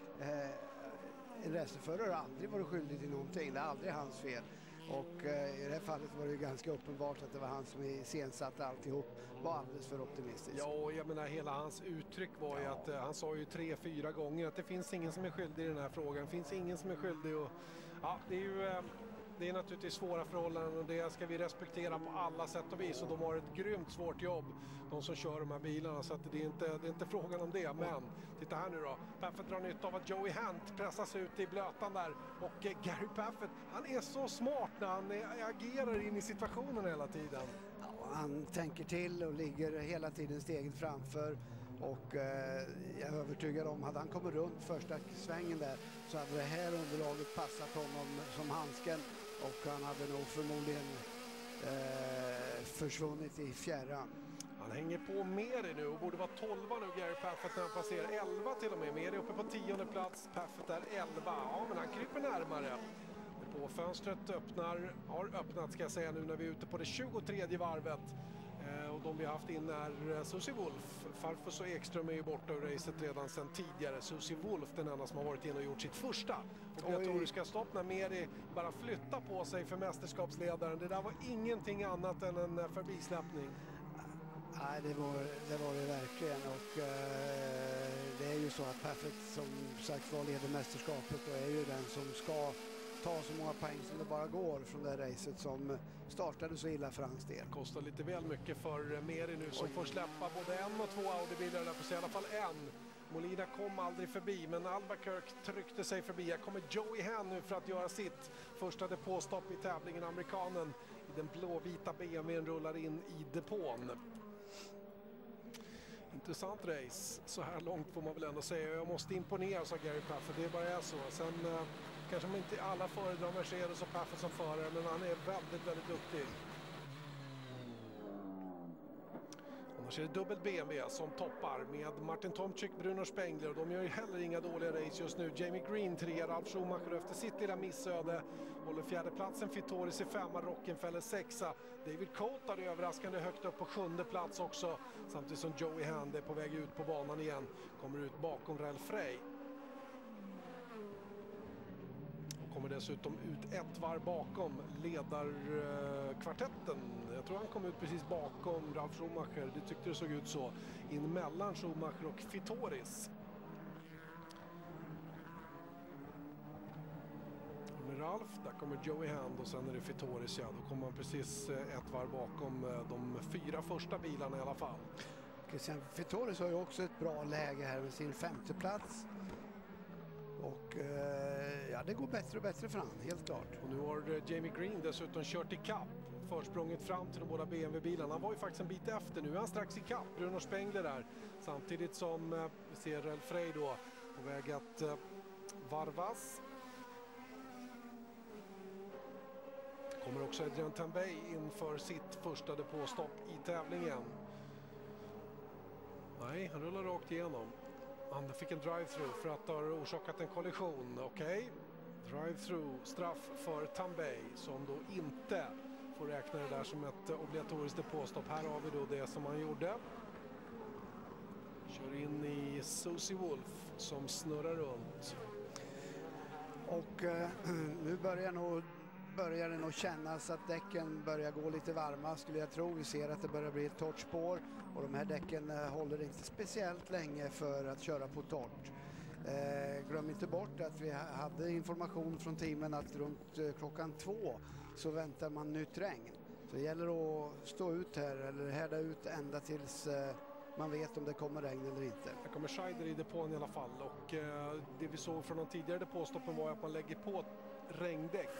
en racerförare har aldrig varit skyldig till någonting. Det är aldrig hans fel. Och i det här fallet var det ju ganska uppenbart att det var han som iscensatte alltihop, var alldeles för optimistisk. Ja, jag menar hela hans uttryck var ju att han sa ju 3-4 gånger att det finns ingen som är skyldig i den här frågan. Det finns ingen som är skyldig, och ja, det är ju det är naturligtvis svåra förhållanden, och det ska vi respektera på alla sätt och vis, och de har ett grymt svårt jobb, de som kör de här bilarna, så att det är inte frågan om det. Men titta här nu då, Paffett drar nytta av att Joey Hunt pressas ut i blötan där, och Gary Paffett, han är så smart när han agerar in i situationen hela tiden. Ja, han tänker till och ligger hela tiden steget framför, och jag är övertygad om att hade han kommit runt första svängen där så hade det här underlaget passat honom som handsken, och han hade nog förmodligen försvunnit i fjärran. Han hänger på Meri nu och borde vara 12 nu, Gary Paffett, när han passerar 11 till och med. Meri uppe på 10:e plats, Paffett är 11. Ja, men han kryper närmare. På fönstret har öppnat, ska jag säga, nu när vi är ute på det 23:e varvet. Och de vi har haft in är Susie Wolf. Farfus och Ekström är ju borta ur racet redan sedan tidigare. Susie Wolf, den enda som har varit in och gjort sitt första obligatoriska stopp när Meri bara flyttar på sig för mästerskapsledaren. Det där var ingenting annat än en förbisläppning. Nej, det var det verkligen, och det är ju så att Paffett som sagt var leder mästerskapet och är ju den som ska ta så många poäng som det bara går från det racet som startade så illa för hans del. Kostar lite väl mycket för Meri nu, som får släppa både 1 och 2 Audi-bilar, där får se i alla fall en. Molina kom aldrig förbi, men Albuquerque tryckte sig förbi. Här kommer Joey Hand nu för att göra sitt första depåstopp i tävlingen. Amerikanen i den blåvita BMWn rullar in i depån. Intressant race så här långt får man väl ändå säga. Jag måste imponera, sa Gary Paffett, det bara är så. Sen kanske man inte alla föredrar Mercedes och Paffett som förare, men han är väldigt, väldigt duktig. Annars är det dubbel BMW som toppar med Martin Tomczyk, Bruno Spengler, och de gör ju heller inga dåliga race just nu. Jamie Green 3, Ralf Schumacher efter sitt lilla missöde håller 4:e platsen, Fittoris i 5:a, Rockenfeller 6:a. David Coulthard är överraskande högt upp på 7:e plats också, samtidigt som Joey Hand är på väg ut på banan igen, kommer ut bakom Ralf Frey. Kommer dessutom ut ett varv bakom ledarkvartetten. Jag tror han kom ut precis bakom Ralf Schumacher. Det tyckte det såg ut så. In mellan Schumacher och Fittoris. Med Ralf, där kommer Joey Hand och sen är det Fittoris. Ja, då kommer man precis ett varv bakom de 4 första bilarna i alla fall. Christian Fittoris har ju också ett bra läge här med sin 5:e plats. Och ja, det går bättre och bättre för han, helt klart. Och nu har Jamie Green dessutom kört i kapp försprånget fram till de båda BMW-bilarna. Han var ju faktiskt en bit efter, nu är han strax i kapp. Bruno Spengler där, samtidigt som vi ser Ralf Frey då på väg att varvas. Kommer också Adrian Tambay inför sitt första depåstopp i tävlingen. Nej, han rullar rakt igenom. Han fick en drive-through för att ha orsakat en kollision. Okej. Drive-through, straff för Tambay som då inte får räkna det där som ett obligatoriskt depåstopp. Här har vi då det som han gjorde. Kör in i Susie Wolf som snurrar runt. Och nu börjar det nog kännas att däcken börjar gå lite varma, skulle jag tro. Vi ser att det börjar bli ett torrt spår och de här däcken håller inte speciellt länge för att köra på torrt. Glöm inte bort att vi hade information från teamen att runt klockan 2 så väntar man nytt regn. Så det gäller att stå ut här eller härda ut ända tills man vet om det kommer regn eller inte. Det kommer Scheider i depån i alla fall och det vi såg från de tidigare depåstoppen var att man lägger på regndäck.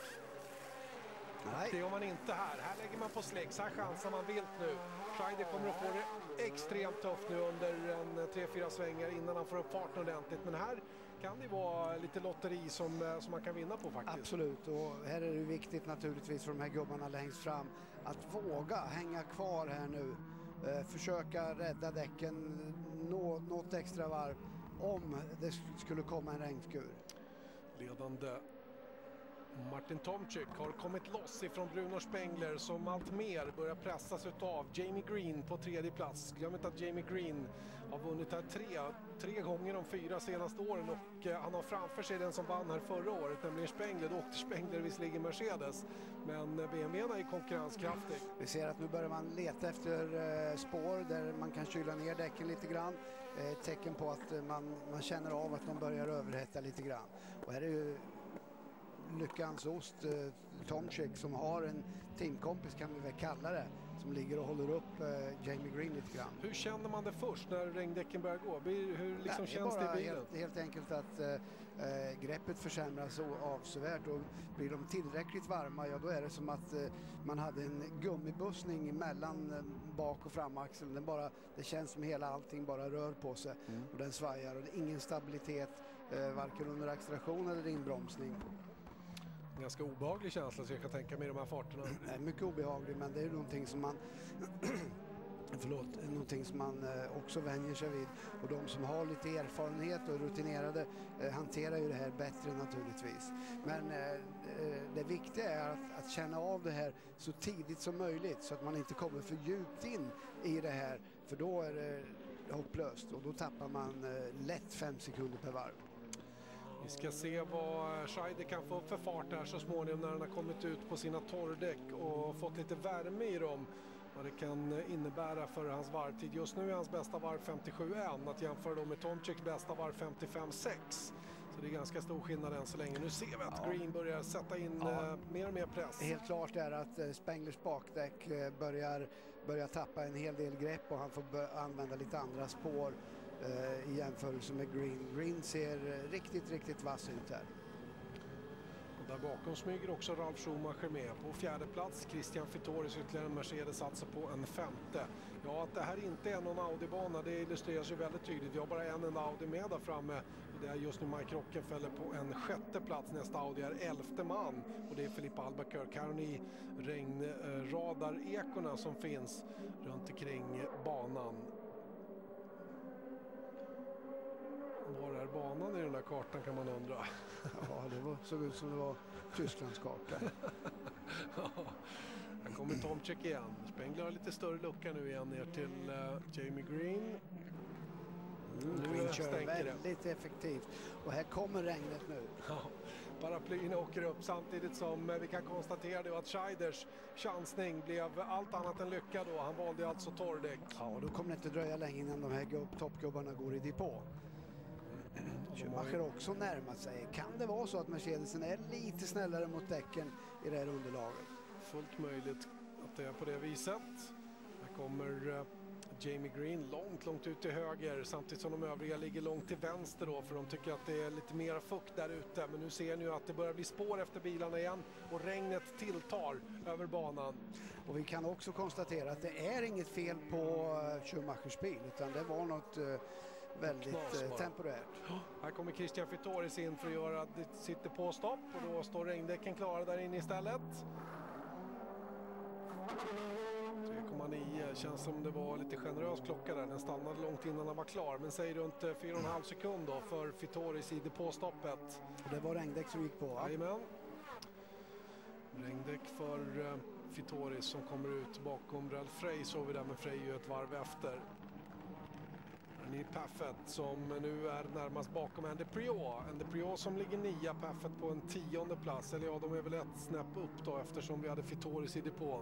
Nej. Det gör man inte här. Här lägger man på släcks. Här chansar man vilt nu. Scheider kommer att få det extremt tufft nu under en 3-4 svängar innan han får upp farten ordentligt. Men här kan det vara lite lotteri som man kan vinna på faktiskt. Absolut, och här är det viktigt naturligtvis för de här gubbarna längst fram att våga hänga kvar här nu. Försöka rädda däcken något extra varv om det skulle komma en regnskur. Ledande Martin Tomczyk har kommit loss ifrån Bruno Spengler som allt mer börjar pressas av Jamie Green på tredje plats. Glöm inte att Jamie Green har vunnit här tre gånger de 4 senaste åren och han har framför sig den som vann här förra året, nämligen Spengler. Då åkte Spengler visserligen Mercedes, men BMW:na är konkurrenskraftig. Vi ser att nu börjar man leta efter spår där man kan kyla ner däcken lite grann. Ett tecken på att man känner av att de börjar överhetta lite grann. Och här är ju lyckans ost, Tomczyk, som har en teamkompis kan vi väl kalla det, som ligger och håller upp Jamie Green lite grann. Hur känner man det först när regndäcken börjar gå? Hur liksom känns det i bilen? Helt enkelt att greppet försämras avsevärt och blir de tillräckligt varma, ja då är det som att man hade en gummibussning mellan bak- och framaxeln. Det känns som hela allting bara rör på sig och den svajar och det är ingen stabilitet varken under acceleration eller inbromsning. Ganska obehaglig känsla så jag kan tänka mig de här farterna. Det är mycket obehaglig, men det är någonting som man någonting som man också vänjer sig vid. Och de som har lite erfarenhet och rutinerade hanterar ju det här bättre naturligtvis. Men det viktiga är att känna av det här så tidigt som möjligt så att man inte kommer för djupt in i det här. För då är det hopplöst och då tappar man lätt 5 sekunder per varv. Vi ska se vad Scheider kan få upp för fart här så småningom när han har kommit ut på sina torrdäck och fått lite värme i dem. Vad det kan innebära för hans varvtid. Just nu är hans bästa varv 57,1 att jämföra då med Tomczyks bästa varv 55,6. Så det är ganska stor skillnad än så länge. Nu ser vi att Green börjar sätta in mer och mer press. Helt klart är att Spenglers bakdäck börjar tappa en hel del grepp och han får använda lite andra spår i jämförelse med Green. Green ser riktigt vass ut här. Och där bakom smyger också Ralf Schumacher med. På 4:e plats Christian Fittoris, ytterligare en Mercedes, alltså på en 5:e. Ja, att det här inte är någon Audi-bana, det illustreras ju väldigt tydligt. Vi har bara en enda Audi med där framme. Och det är just nu Mike Rockenfeller på en 6:e plats. Nästa Audi är 11:e man. Och det är Filippa Albuquerque. Här har ni regnradar-ekorna som finns runt omkring banan. Var är banan i den där kartan kan man undra. Ja, det såg ut som det var Tysklands karta. Ja, här kommer Tomczyk igen. Spengler har lite större lucka nu igen ner till Jamie Green. Green kör väldigt effektivt. Och här kommer regnet nu. Ja, paraplyerna åker upp samtidigt som vi kan konstatera det att Scheiders chansning blev allt annat än lyckad då. Han valde alltså torrdäck. Ja, och då kommer det inte dröja länge innan de här toppgubbarna går i depå. Schumacher också närmat sig. Kan det vara så att Mercedesen är lite snällare mot däcken i det här underlaget? Fullt möjligt att det är på det viset. Här kommer Jamie Green långt ut till höger samtidigt som de övriga ligger långt till vänster då, för de tycker att det är lite mer fukt där ute. Men nu ser ni ju att det börjar bli spår efter bilarna igen och regnet tilltar över banan. Och vi kan också konstatera att det är inget fel på Schumachers bil utan det var något väldigt temporärt. Här kommer Christian Fittoris in för att göra sitt på stopp och då står regndäcken klara där inne istället. 4,9. Känns som det var lite generös klocka där. Den stannade långt innan den var klar. Men säg runt 4,5 sekund då för Fitoris i depåstoppet. Det var regndäck som gick på, va? Jajamän. Regndäck för Fitoris som kommer ut bakom Ralf Frey, såg vi där, med Frey ju ett varv efter. Ni Paffett som nu är närmast bakom Andy Priaulx som ligger 9, Paffett på en 10:e plats. Eller ja, de är väl ett snäpp upp då eftersom vi hade Fitoris i depån.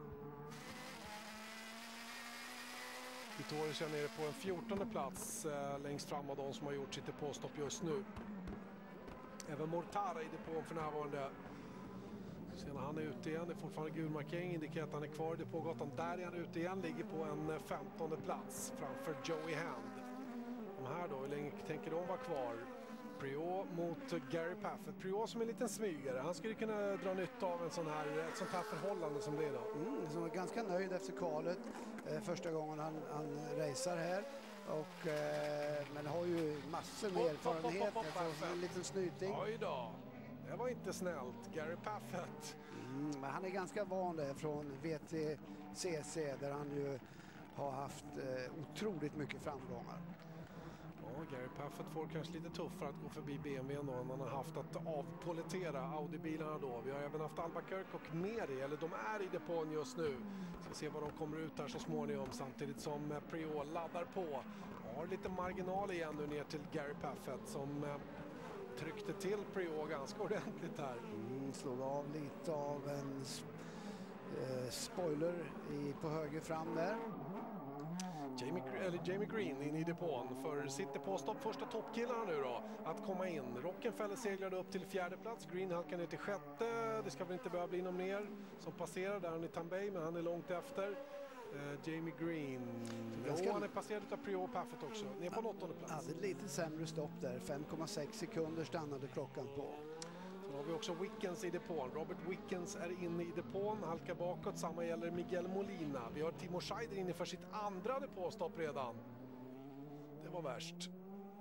Fitoris är nere på en 14:e plats längst fram av de som har gjort sitt depåstopp just nu. Även Mortara i depån för närvarande. Sen när han är ute igen, det är fortfarande gul markering, indikerar att han är kvar i depågatan. Där är han ute igen, ligger på en 15:e plats framför Joey Hand. De här då, hur länge tänker de vara kvar? Priaulx mot Gary Paffett. Priaulx som är en liten smygare, han skulle kunna dra nytta av ett sånt här förhållande som det är då. Som är ganska nöjd efter kvalet, första gången han racear här. Och, men har ju massor med erfarenhet, en liten snyting. Oj då. Det var inte snällt, Gary Paffett. Men han är ganska van där från WTCC där han ju har haft otroligt mycket framgångar. Ja, Gary Paffett får kanske lite tuffare att gå förbi BMW då än han har haft att avpolitera Audi-bilarna då. Vi har även haft Albuquerque och Meri, eller de är i depån just nu. Ska se vad de kommer ut här så småningom, samtidigt som Priaulx laddar på. Har lite marginal igen nu ner till Gary Paffett som tryckte till Priaulx ganska ordentligt här. Slog av lite av en spoiler på höger fram där. Jamie Green in i depån för sitt depåstopp. Första toppkillarna nu då att komma in. Rockenfeller seglade upp till 4:e plats. Green halkar ner till 6:e. Det ska väl inte behöva bli någon mer som passerar. Där han är Tambay, men han är långt efter. Jamie Green. Han är passerad av Priaulx Paffett också. Ner på 8:e plats. Hade lite sämre stopp där. 5,6 sekunder stannade klockan på. Så har vi också Wickens i depån. Robert Wickens är inne i depån, halkar bakåt. Samma gäller Miguel Molina. Vi har Timo Scheider inne för sitt andra depåstopp redan. Det var värst.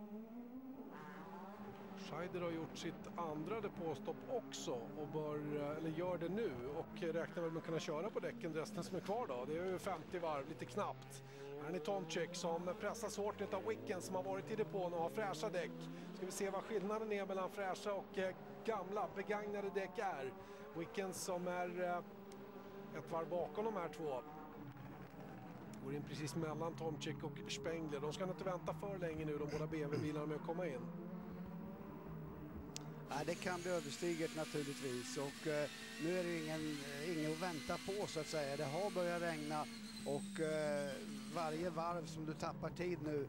Scheider har gjort sitt andra depåstopp också och gör det nu och räknar väl med att kunna köra på däcken resten som är kvar då. Det är ju 50 varv, lite knappt. Här är Tomczyk som pressas hårt av Wickens som har varit i depån och har fräscha däck. Ska vi se vad skillnaden är mellan fräscha och gamla begagnade däck är. Wickens som är ett varv bakom de här två. Går in precis mellan Tomczyk och Spengler. De ska inte vänta för länge nu, de båda BMW-bilarna med att komma in. Nej, det kan bli ödesdigert naturligtvis och nu är det ingen att vänta på så att säga. Det har börjat regna och varje varv som du tappar tid nu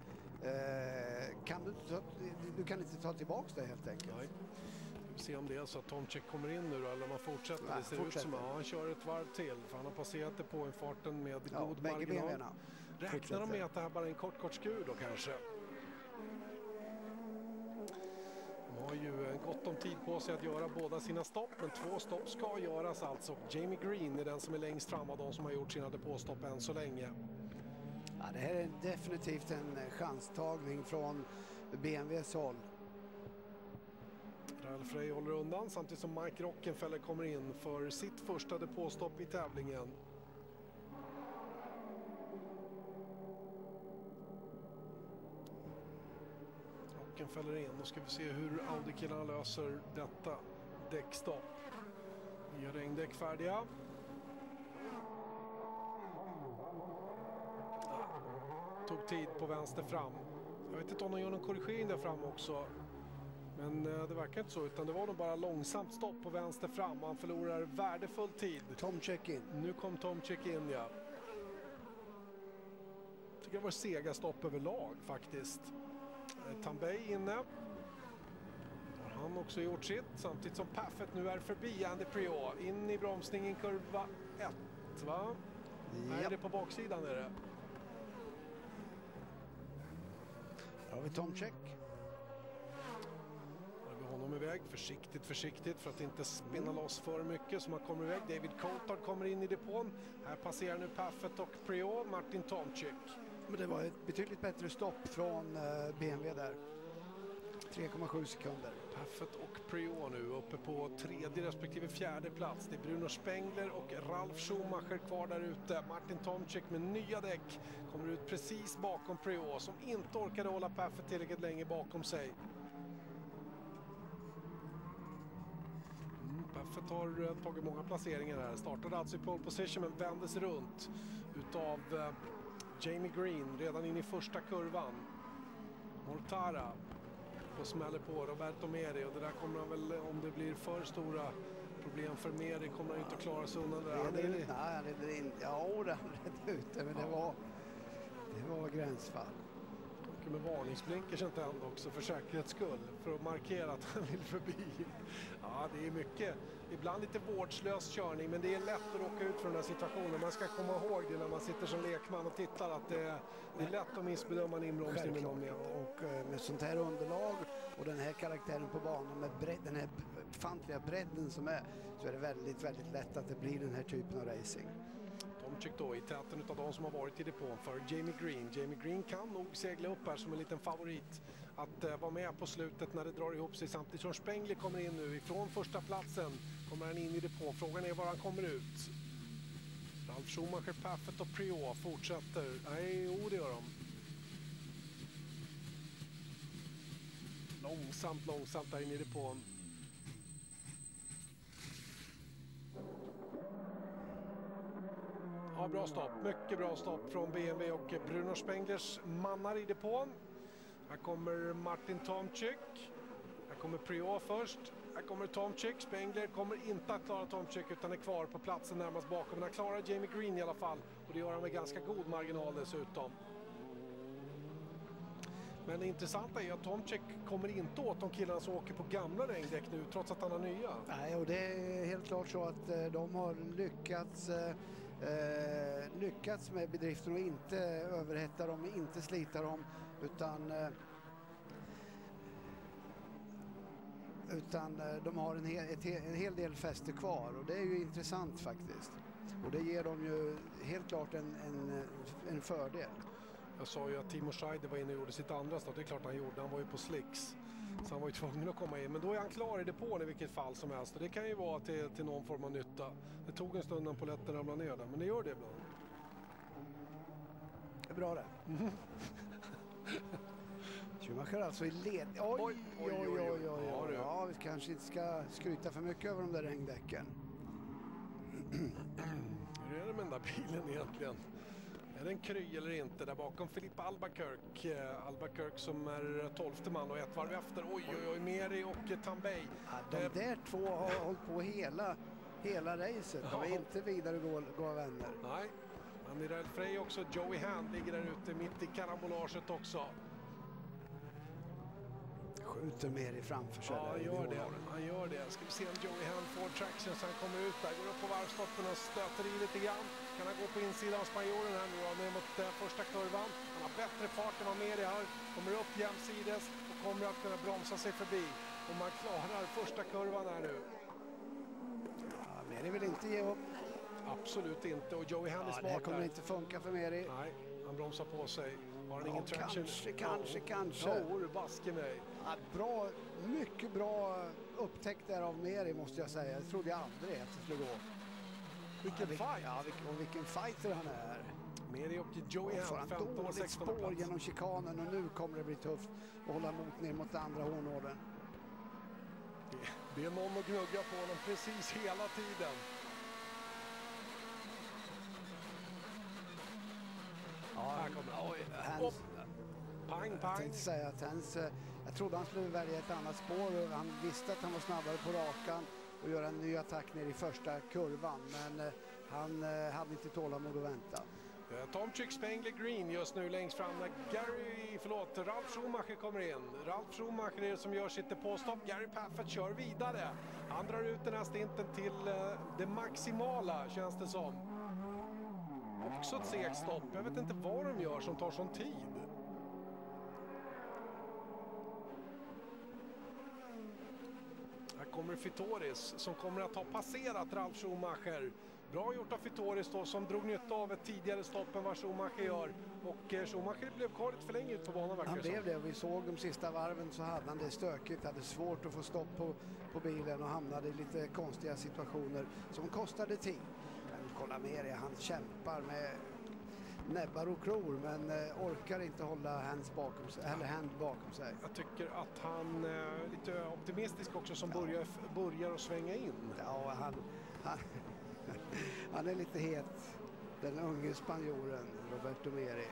du kan inte ta tillbaka det helt enkelt. Nej. Vi får se om det är så att Tomczyk kommer in nu då, eller om han fortsätter. Nej, det ser ut som att han kör ett varv till för han har passerat det på infarten med god marginal. Räknar de med att det här bara är en kort skur då kanske? De har ju gott om tid på sig att göra båda sina stopp, men 2 stopp ska göras alltså. Jamie Green är den som är längst fram av de som har gjort sina depåstopp än så länge. Ja, det här är definitivt en chanstagning från BMWs håll. Ralf Frey håller undan samtidigt som Mike Rockenfeller kommer in för sitt första depåstopp i tävlingen. Rockenfeller in. Då ska vi se hur Audi-killarna löser detta däckstopp. Nya regndäck färdiga. Tog tid på vänster fram. Jag vet inte om de gör någon korrigering där fram också. Men det verkar inte så, utan det var nog bara långsamt stopp på vänster fram. Han förlorar värdefull tid. Tomczyk in. Nu kom Tomczyk in, ja. Jag tycker det var sega stopp överlag faktiskt. Tambay inne. Har han också gjort sitt. Samtidigt som Paffett nu är förbi Andy Priaulx. In i bromsningen kurva 1, va? Yep. Nej, det är på baksidan är det. Här har vi Tomczyk. Honom iväg, försiktigt för att inte spinna loss för mycket som han kommer iväg. David Coulthard kommer in i depån. Här passerar nu Paffett och Priaulx, Martin Tomczyk. Men det var ett betydligt bättre stopp från BMW där. 3,7 sekunder. Paffett och Priaulx nu uppe på tredje respektive fjärde plats. Det är Bruno Spengler och Ralf Schumacher kvar där ute. Martin Tomczyk med nya däck kommer ut precis bakom Priaulx som inte orkade hålla Paffett tillräckligt länge bakom sig. Paffett har tagit många placeringar här. Startade alltså i pole position men vändes runt utav Jamie Green redan in i första kurvan. Mortara och smäller på Roberto Meri och det där kommer han väl, om det blir för stora problem för Meri kommer han inte att klara sig undan det. Han redde in. Ja, han redde ut det, men det var gränsfall. Och med varningsblinkers inte ändå också för säkerhets skull, för att markera att han vill förbi. Ja, det är mycket, ibland lite vårdslös körning, men det är lätt att råka ut för den här situationen. Man ska komma ihåg det när man sitter som lekman och tittar, att det är lätt att missbedöma en inbromsning med någon meter. Och med sånt här underlag och den här karaktären på banan med den här ofantliga bredden som är, så är det väldigt, väldigt lätt att det blir den här typen av racing. Tomczyk då i täten utav de som har varit i depån för Jamie Green. Jamie Green kan nog segla upp här som en liten favorit att vara med på slutet när det drar ihop sig, samtidigt som Spengler kommer in nu ifrån första platsen. Kommer han in i depån. Frågan är var han kommer ut. Ralf Schumacher, Paffett och Priaulx fortsätter. Nej, det gör de. Långsamt där inne i depån. Ja, bra stopp. Mycket bra stopp från BMW och Bruno Spenglers mannar i depån. Här kommer Martin Tomczyk. Här kommer Priaulx först. Här kommer Tomczyk. Spengler kommer inte att klara Tomczyk utan är kvar på platsen närmast bakom. Men han klarar Jamie Green i alla fall. Och det gör han med ganska god marginal dessutom. Men det intressanta är att Tomczyk kommer inte åt de killarna som åker på gamla regndäck nu, trots att han har nya. Nej, och det är helt klart så att de har lyckats med bedriften och inte överhetta dem, inte slita dem, utan de har en hel del fäste kvar, och det är ju intressant faktiskt. Och det ger dem ju helt klart en fördel. Jag sa ju att Timo Scheider var inne och gjorde sitt andra start. Det är klart han gjorde. Han var ju på slicks. Så han var ju tvungen att komma in. Men då är han klar i depån i vilket fall som helst. Och det kan ju vara till någon form av nytta. Det tog en stund när polletten ramlade ner där. Men det gör det ibland. Det är bra det. Schumacher alltså i led. Oj. Ja, vi kanske inte ska skryta för mycket över de där regndäcken. Hur är det med den där bilen egentligen? Är det en kry eller inte? Där bakom Philippe Albuquerque. Albuquerque som är 12:e man och ett varv efter. Oj, Meri och Tambay. Ja, de där två har hållit på hela racet. De är inte vidare goda vänner. Nej, Amiral Frey också. Joey Hand ligger där ute mitt i karambolaget också. Skjuter Meri framför sig. Ja, han gör det. Ska vi se om Joey Hand får traction så han kommer ut där. Går upp på varvstoppen och stöter i lite grann. Kan han gå på insidan av spanjoren här nu ner mot första kurvan. Han har bättre fart än vad Meri har. Kommer upp jämsides och kommer att kunna bromsa sig förbi. Och man klarar första kurvan här nu. Ja, Meri vill inte ge upp. Absolut inte. Och Joey Hand är smart. Det här kommer inte funka för Meri. Nej, han bromsar på sig. Har han ingen traction? Kanske. Du baske mig. Ja, bra, mycket bra upptäckt där av Meri måste jag säga. Det trodde jag aldrig att det skulle gå. Vilken fight! Ja, vilken fighter han är. Meri och Joey Hand, 15 och 16 spår plats. genom chikanen och nu kommer det bli tufft att hålla emot ner mot andra hårnålen. Det är någon att gnugga på honom precis hela tiden. Ja, här kommer Pang. Jag tänkte säga att jag trodde han skulle välja ett annat spår. Han visste att han var snabbare på rakan och göra en ny attack ner i första kurvan. Men han hade inte tålamod att vänta. Tomczyk, Spengler, Green just nu längst fram när Ralf Schumacher kommer in. Ralf Schumacher är det som gör sitt depåstopp. Gary Paffett kör vidare. Han drar ut den här stinten till det maximala, känns det som. Också ett segt stopp. Jag vet inte vad de gör som tar sån tid. Här kommer Fitoris som kommer att ha passerat Ralf Schumacher Bra gjort av Fittoris då, som drog nytta av ett tidigare stopp än vad Schumacher gör. Och Schumacher blev kvar lite för länge ut på banan. Han blev det. Vi såg de sista varven så hade han det stökigt. Hade svårt att få stopp på bilen och hamnade i lite konstiga situationer som kostade tid. Men kolla med det, han kämpar med näbbar och klor men orkar inte hålla hand bakom sig. Jag tycker att han är lite optimistisk också som börjar att svänga in. Ja, han är lite het, den unge spanjoren Roberto Meri.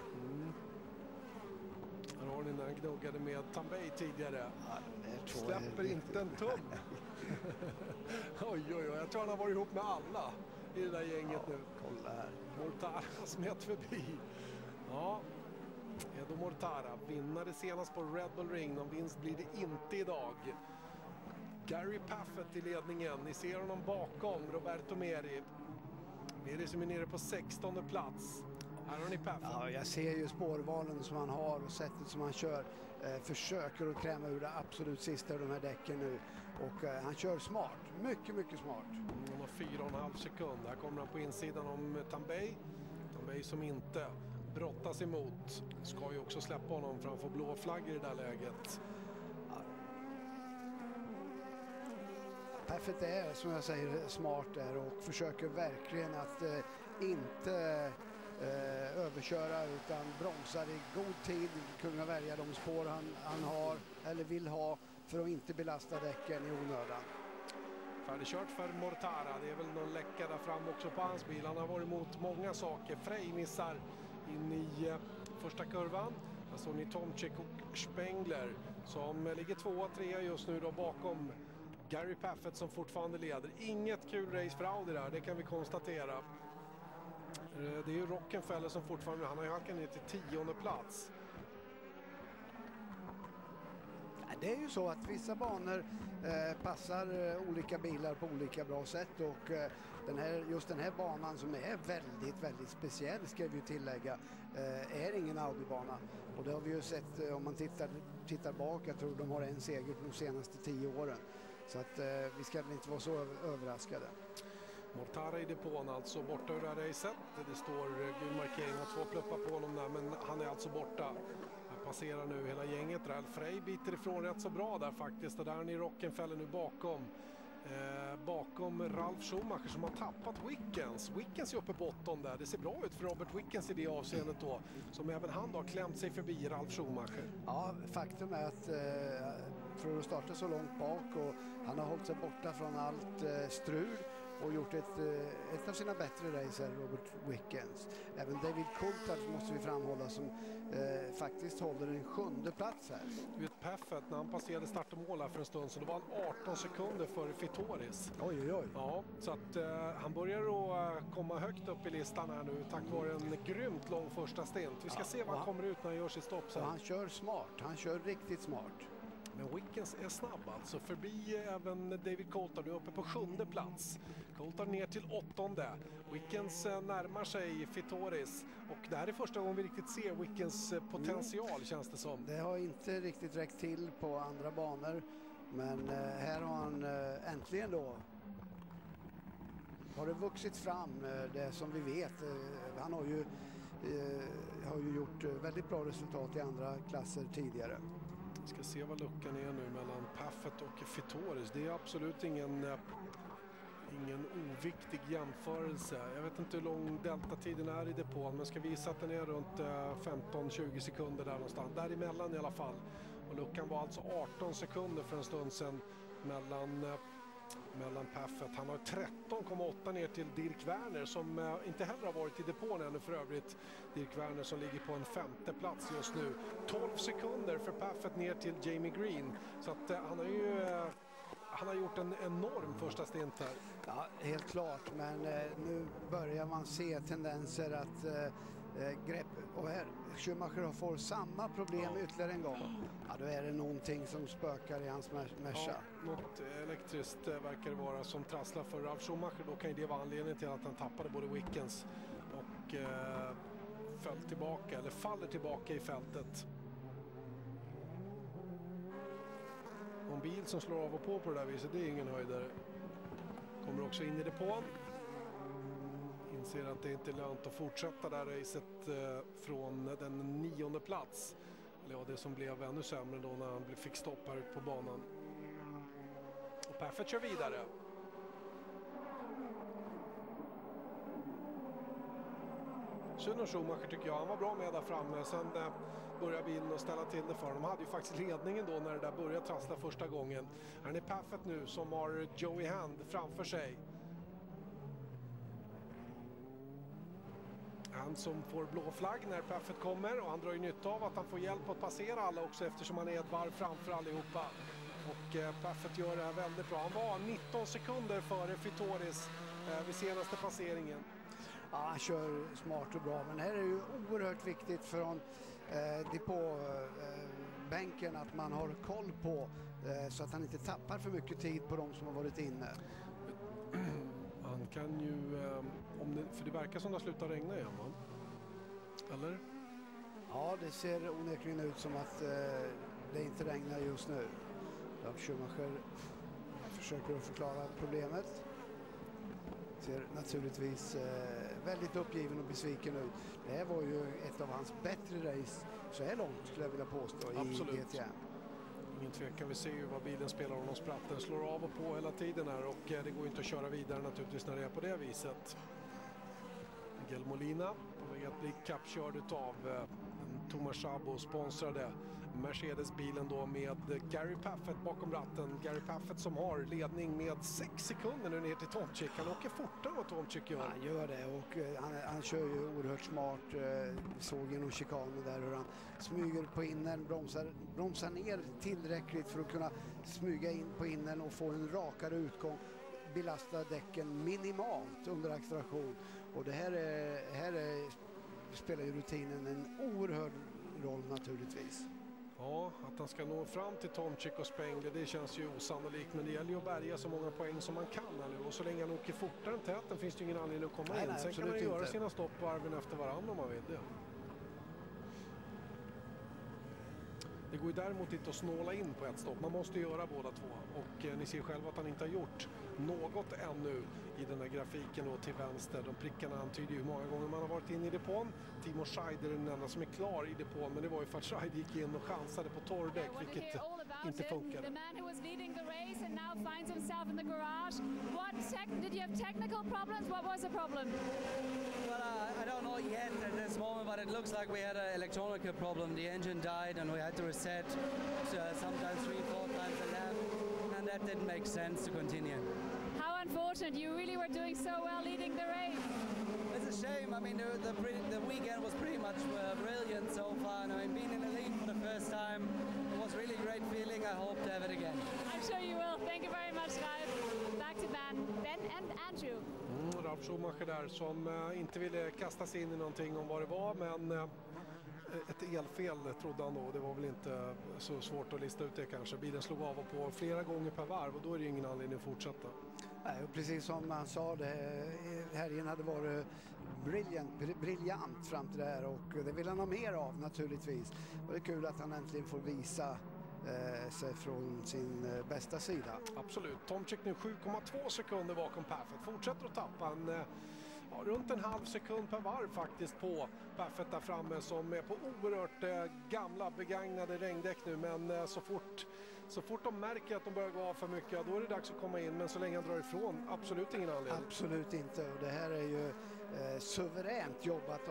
Här har ni när han gnuggade med Tambay tidigare. Ja, släpper inte en tum. Oj, jag tror han har varit ihop med alla i det där gänget nu. Kolla här. Mortara smet förbi. Ja, Edo Mortara vinnade senast på Red Bull Ring. Någon vinst blir det inte idag. Gary Paffett i ledningen. Ni ser honom bakom Roberto Meri. Meri som är nere på 16:e plats. Här har ni Paffett. Ja, jag ser ju spårvalen som han har och sättet som han kör. Försöker att kräma ur det absolut sista av de här däcken nu. Och han kör smart. Mycket, mycket smart. Han har 4,5 sekund. Här kommer han på insidan om Tambay. Tambay som inte brottas emot. Ska ju också släppa honom för han får blå flagg i det där läget. Paffett är, som jag säger, smart där och försöker verkligen att inte överköra utan bromsar i god tid, kunna välja de spår han har eller vill ha för att inte belasta däcken i onödan. Färdigkört för Mortara. Det är väl någon läcka där fram också på hans bil. Han har varit emot många saker. Frey missar in i första kurvan. Där står ni Tomczyk och Spengler som ligger 2-3 just nu då bakom Gary Paffett som fortfarande leder. Inget kul race för Audi där, det kan vi konstatera. Det är ju Rockenfeller som fortfarande, han har ju halkat ner till 10:e plats. Det är ju så att vissa banor passar olika bilar på olika bra sätt och just den här banan som är väldigt, väldigt speciell ska vi tillägga är ingen Audi-bana. Och det har vi ju sett om man tittar bak, jag tror de har en seger på de senaste 10 åren. Så att vi ska inte vara så överraskade. Mortara i depån alltså borta ur det här racet. Det står gul markering och 2 pluppar på honom där, men han är alltså borta. Han passerar nu hela gänget. Ralf Frey biter ifrån rätt så bra där faktiskt. Och där är ni Rockenfeller nu bakom Ralf Schumacher som har tappat Wickens. Wickens är uppe på 8:e där. Det ser bra ut för Robert Wickens i det avseendet då. Som även han har klämt sig förbi Ralf Schumacher. Ja, faktum är att för att starta så långt bak och han har hållit sig borta från allt strul och gjort ett av sina bättre racer, Robert Wickens. Även David Coulthard måste vi framhålla som faktiskt håller en 7:e plats här. Du vet Paffett, när han passerade start och mål här för en stund så det var han 18 sekunder före Fittoris. Oj. Ja, så att han börjar att komma högt upp i listan här nu tack vare en grymt lång första stint. Vi ska se vad han kommer ut när han gör sitt stopp sen. Han kör smart, han kör riktigt smart. Men Wickens är snabb alltså, förbi även David Coulthard, nu uppe på 7:e plats. Coulthard ner till 8:e. Wickens närmar sig Fittoris och det här är första gången vi riktigt ser Wickens potential känns det som. Det har inte riktigt räckt till på andra banor, men här har han äntligen då har det vuxit fram det som vi vet. Han har ju gjort väldigt bra resultat i andra klasser tidigare. Vi ska se vad luckan är nu mellan Paffett och Fittoris. Det är absolut ingen oviktig jämförelse. Jag vet inte hur lång deltatiden är i depån, men ska visa att den är runt 15-20 sekunder där någonstans. Däremellan i alla fall. Och luckan var alltså 18 sekunder för en stund sedan mellan Paffett. Han har 13,8 ner till Dirk Werner som inte heller har varit i depån ännu för övrigt. Dirk Werner som ligger på en 5:e plats just nu. 12 sekunder för Paffett ner till Jamie Green. Så att han har gjort en enorm första stint här. Ja, helt klart. Men nu börjar man se tendenser att grepp och här Schumacher får samma problem ytterligare en gång. Ja, då är det någonting som spökar i hans Merca. Ja, något elektriskt verkar det vara som trasslar för Ralf Schumacher. Då kan det vara anledningen till att han tappade både Wickens och faller tillbaka i fältet. En bil som slår av och på det där viset, det är ingen höjdare. Kommer också in i depån. Inser att det inte är lönt att fortsätta där racet från den 9:e plats. Eller ja, det som blev ännu sämre då när han fick stopp här ute på banan. Och Paffett kör vidare. Synd och Schumacher tycker jag. Han var bra med där framme. Sen började bilen att ställa till det för dem. De hade ju faktiskt ledningen då när det där började trassla första gången. Här är Paffett nu som har Joey Hand framför sig. Han som får blå flagg när Paffett kommer, och han drar ju nytta av att han får hjälp att passera alla också eftersom han är ett varv framför allihopa. Och Paffett gör det här väldigt bra. Han var 19 sekunder före Fitoris vid senaste passeringen. Ja, han kör smart och bra, men här är det ju oerhört viktigt från depåbänken att man har koll på så att han inte tappar för mycket tid på de som har varit inne. Han kan ju, för det verkar som det har slutat regna igen, va? Eller? Ja, det ser onekligen ut som att det inte regnar just nu. Schumacher försöker att förklara problemet. Ser naturligtvis väldigt uppgiven och besviken ut. Det här var ju ett av hans bättre race så här långt, skulle jag vilja påstå. Absolut. I DTM. Ingen tvekan, vi ser ju vad bilen spelar honom spratt. Den slår av och på hela tiden här, och det går inte att köra vidare naturligtvis när det är på det viset. Miguel Molina på väg att bli kappkörd utav Thomas Chabot sponsrade Mercedes-bilen då med Gary Paffett bakom ratten. Gary Paffett som har ledning med 6 sekunder nu ner till Tomczyk. Han åker fortare än vad Tomczyk gör. Han gör det, och han kör ju oerhört smart. Såg genom chikanen där hur han smyger på innern, bromsar ner tillräckligt för att kunna smyga in på innern och få en rakare utgång. Belasta däcken minimalt under acceleration. Och det här spelar ju rutinen en oerhörd roll naturligtvis. Ja, att han ska nå fram till Tomczyk och Spengler, det känns ju osannolikt, men det gäller ju att bärga så många poäng som man kan här nu, och så länge han åker fortare än täten finns det ju ingen anledning att komma in. Sen kan han göra sina stopp varven efter varandra om man vill det. Det går ju däremot inte att snåla in på ett stopp. Man måste göra båda två. Och ni ser själva att han inte har gjort något ännu i den här grafiken då till vänster. De prickarna antyder ju hur många gånger man har varit inne i depån. Timo Scheider är den enda som är klar i depån. Men det var ju för att Scheider gick in och chansade på torrdäck, vilket inte funkar. The man who was leading the race and now finds himself in the garage. Did you have technical problems? What was the problem? Well, I don't know yet at this moment, but it looks like we had an electronic problem. The engine died and we had to reset sometimes 3-4 times a lap, and that didn't make sense to continue. How unfortunate. You really were doing so well leading the race. It's a shame. I mean, the weekend was pretty much brilliant so far. And I mean, being in the lead for the first time, it was really a great feeling. I hope to have it again. I'm sure you will. Thank you very much, Ralf. Back to Ben and Andrew. Ralf Schumacher där som inte ville kasta sig in i någonting om vad det var, men ett elfel trodde han då. Det var väl inte så svårt att lista ut det kanske. Bilen slog av och på flera gånger per varv, och då är det ingen anledning att fortsätta. Nej, precis som han sa, helgen hade varit briljant fram till det här, och det vill han ha mer av naturligtvis. Och det är kul att han äntligen får visa sig från sin bästa sida. Absolut. Tomczyk nu 7,2 sekunder bakom Paffett. Fortsätter att tappa en runt en halv sekund per varv faktiskt på Paffett där framme, som är på oerhört gamla begagnade regndäck nu, men så fort de märker att de börjar gå av för mycket, då är det dags att komma in, men så länge han drar ifrån, absolut ingen anledning. Absolut inte, och det här är ju suveränt jobbat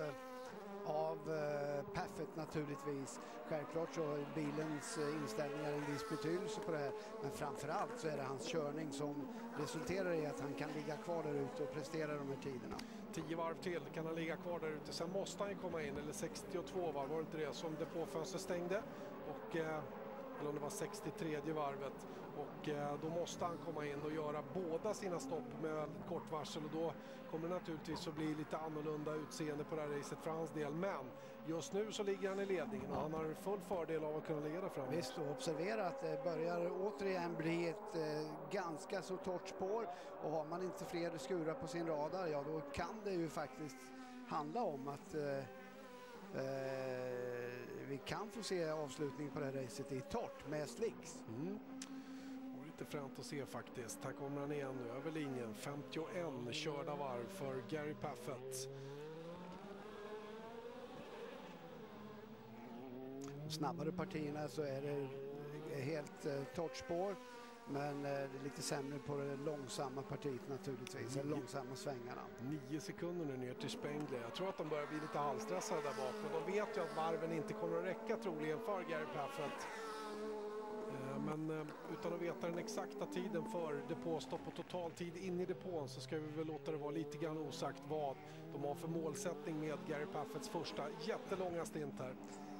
av Paffett naturligtvis. Självklart så har bilens inställningar en viss betydelse på det här, men framförallt så är det hans körning som resulterar i att han kan ligga kvar där ute och prestera de här tiderna. 10 varv till kan han ligga kvar där ute, sen måste han ju komma in, eller 62 varv, var det inte det som depåfönster stängde, och eller om det var 63 varvet, och då måste han komma in och göra båda sina stopp med väldigt kort varsel, och då kommer det naturligtvis att bli lite annorlunda utseende på det här racet för hans del, men just nu så ligger han i ledningen och han har full fördel av att kunna ligga där framme. Visst, och observera att det börjar återigen bli ett ganska så torrt spår, och har man inte fler skurar på sin radar, ja då kan det ju faktiskt handla om att vi kan få se avslutning på det här racet i torrt med slicks. lite fränt att se faktiskt. Här kommer han igen nu över linjen. 51 körda varv för Gary Paffett. De snabbare partierna så är det helt torrt spår. Men det är lite sämre på det långsamma partiet naturligtvis. Eller långsamma svängarna. 9 sekunder nu ner till Spengler. Jag tror att de börjar bli lite halvstressade där bak. Och de vet ju att varven inte kommer att räcka troligen för Gary Paffett. Men utan att veta den exakta tiden för depåstopp och totaltid in i depån så ska vi väl låta det vara lite grann osagt vad de har för målsättning med Gary Paffetts första jättelånga stint här.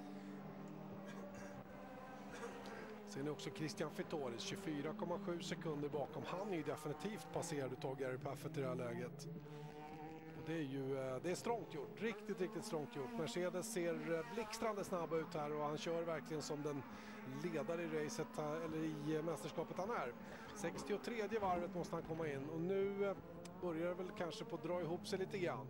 Sen är också Christian Fitoris 24,7 sekunder bakom. Han är ju definitivt passerad av Gary Paffett i det här läget. Och det är ju det är strångt gjort, riktigt strångt gjort. Mercedes ser blixtrande snabba ut här och han kör verkligen som den ledare i racet eller i mästerskapet han är. 63:e varvet måste han komma in och nu börjar det väl kanske på att dra ihop sig lite grann.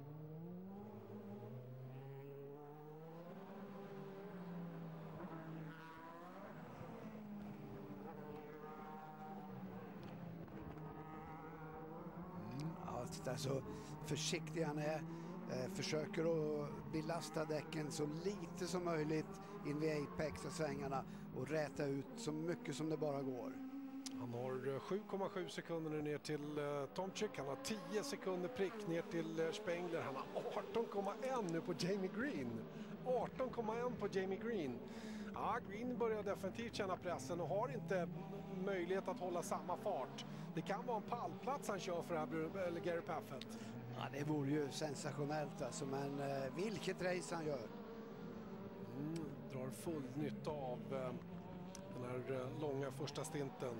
Alltså försiktig han är, försöker att belasta däcken så lite som möjligt in vid apex och svängarna och räta ut så mycket som det bara går. Han har 7,7 sekunder ner till Tomczyk, han har 10 sekunder prick ner till Spengler, han har 18,1 nu på Jamie Green. 18,1 på Jamie Green. Ja, Green börjar definitivt känna pressen och har inte möjlighet att hålla samma fart. Det kan vara en pallplats han kör för eller Gary Paffett. Ja, det vore ju sensationellt alltså, men vilket race han gör. Drar full nytta av den här långa första stinten.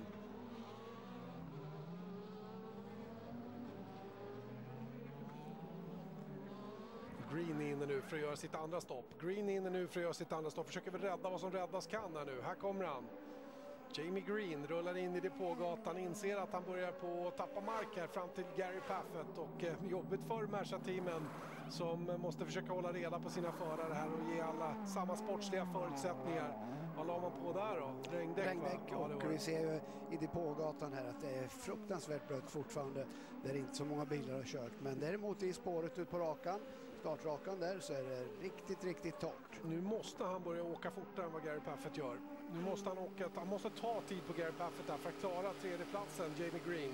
Green är inne nu för att göra sitt andra stopp. Green är inne nu för att göra sitt andra stopp. Försöker väl rädda vad som räddas kan här nu. Här kommer han. Jamie Green rullar in i depågatan, inser att han börjar på att tappa mark här fram till Gary Paffett och jobbigt för Merca-teamen som måste försöka hålla reda på sina förare här och ge alla samma sportsliga förutsättningar. Vad la man på där då? Regndäck och vi ser ju i depågatan här att det är fruktansvärt blött fortfarande där inte så många bilar har kört, men däremot i spåret ut på rakan, startrakan där, så är det riktigt torrt. Nu måste han börja åka fortare än vad Gary Paffett gör. Nu måste han måste ta tid på Gary Paffett där för att klara tredjeplatsen, Jamie Green.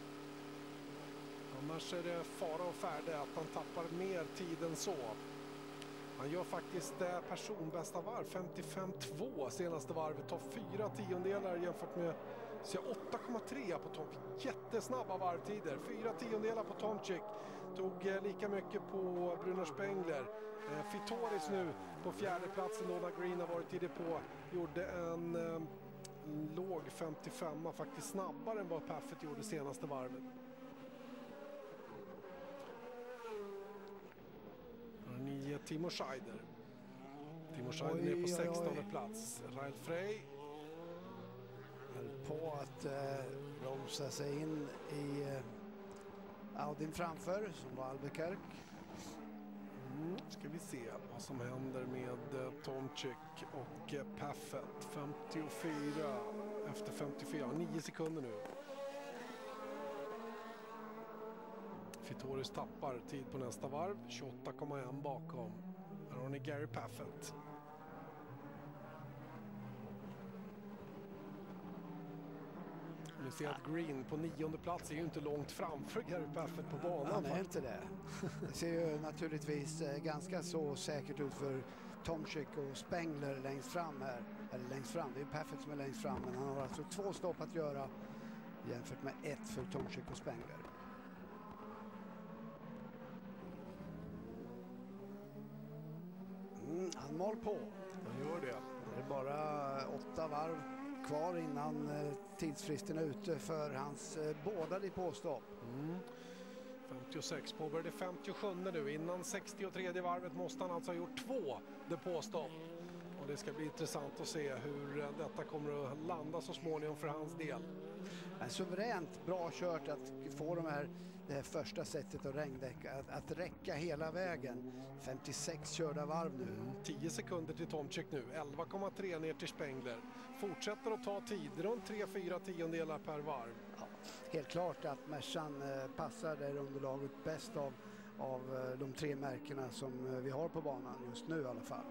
Annars är det fara och färde att han tappar mer tid än så. Han gör faktiskt personbästa varv, 55,2 senaste varvet, tar 4 tiondelar jämfört med 8,3 på Tomczyk. Jättesnabba varvtider, 4 tiondelar på Tomczyk. Tog lika mycket på Bruno Spengler. Fitoris nu på fjärde platsen då när Green har varit i depå. Gjorde en låg 55, faktiskt snabbare än vad Paffett gjorde senaste varvet. Ni Timo Scheider. Timo Scheider är på 16:e plats. Rael Frey höll på att bromsa sig in i Audin framför som var Albuquerque. Ska vi se vad som händer med Tomczyk och Paffett. 54 efter 54, 9 sekunder nu. Fitoris tappar tid på nästa varv, 28,1 bakom. Här har ni Gary Paffett. Ni ser att Green på 9:e plats är ju inte långt framför Gary Paffett på banan. Han är inte det. Det ser ju naturligtvis ganska så säkert ut för Tomczyk och Spengler längst fram här. Eller längst fram, det är Paffett som är längst fram, men han har alltså 2 stopp att göra jämfört med 1 för Tomczyk och Spengler. Han mal på. Han gör det. Det är bara 8 varv kvar innan tidsfristen är ute för hans båda depåstopp. 56 påbörjade 57 nu. Innan 63:e varvet måste han alltså ha gjort 2 depåstopp. Och det ska bli intressant att se hur detta kommer att landa så småningom för hans del. Men suveränt bra kört att få det här första sättet av regndäck att räcka hela vägen. 56 körda varv nu. 10 sekunder till Tomczyk nu, 11,3 ner till Spengler. Fortsätter att ta tid, runt 3-4 tiondelar per varv. Ja, helt klart att Mercan passar det underlaget bäst av de 3 märkena som vi har på banan just nu i alla fall.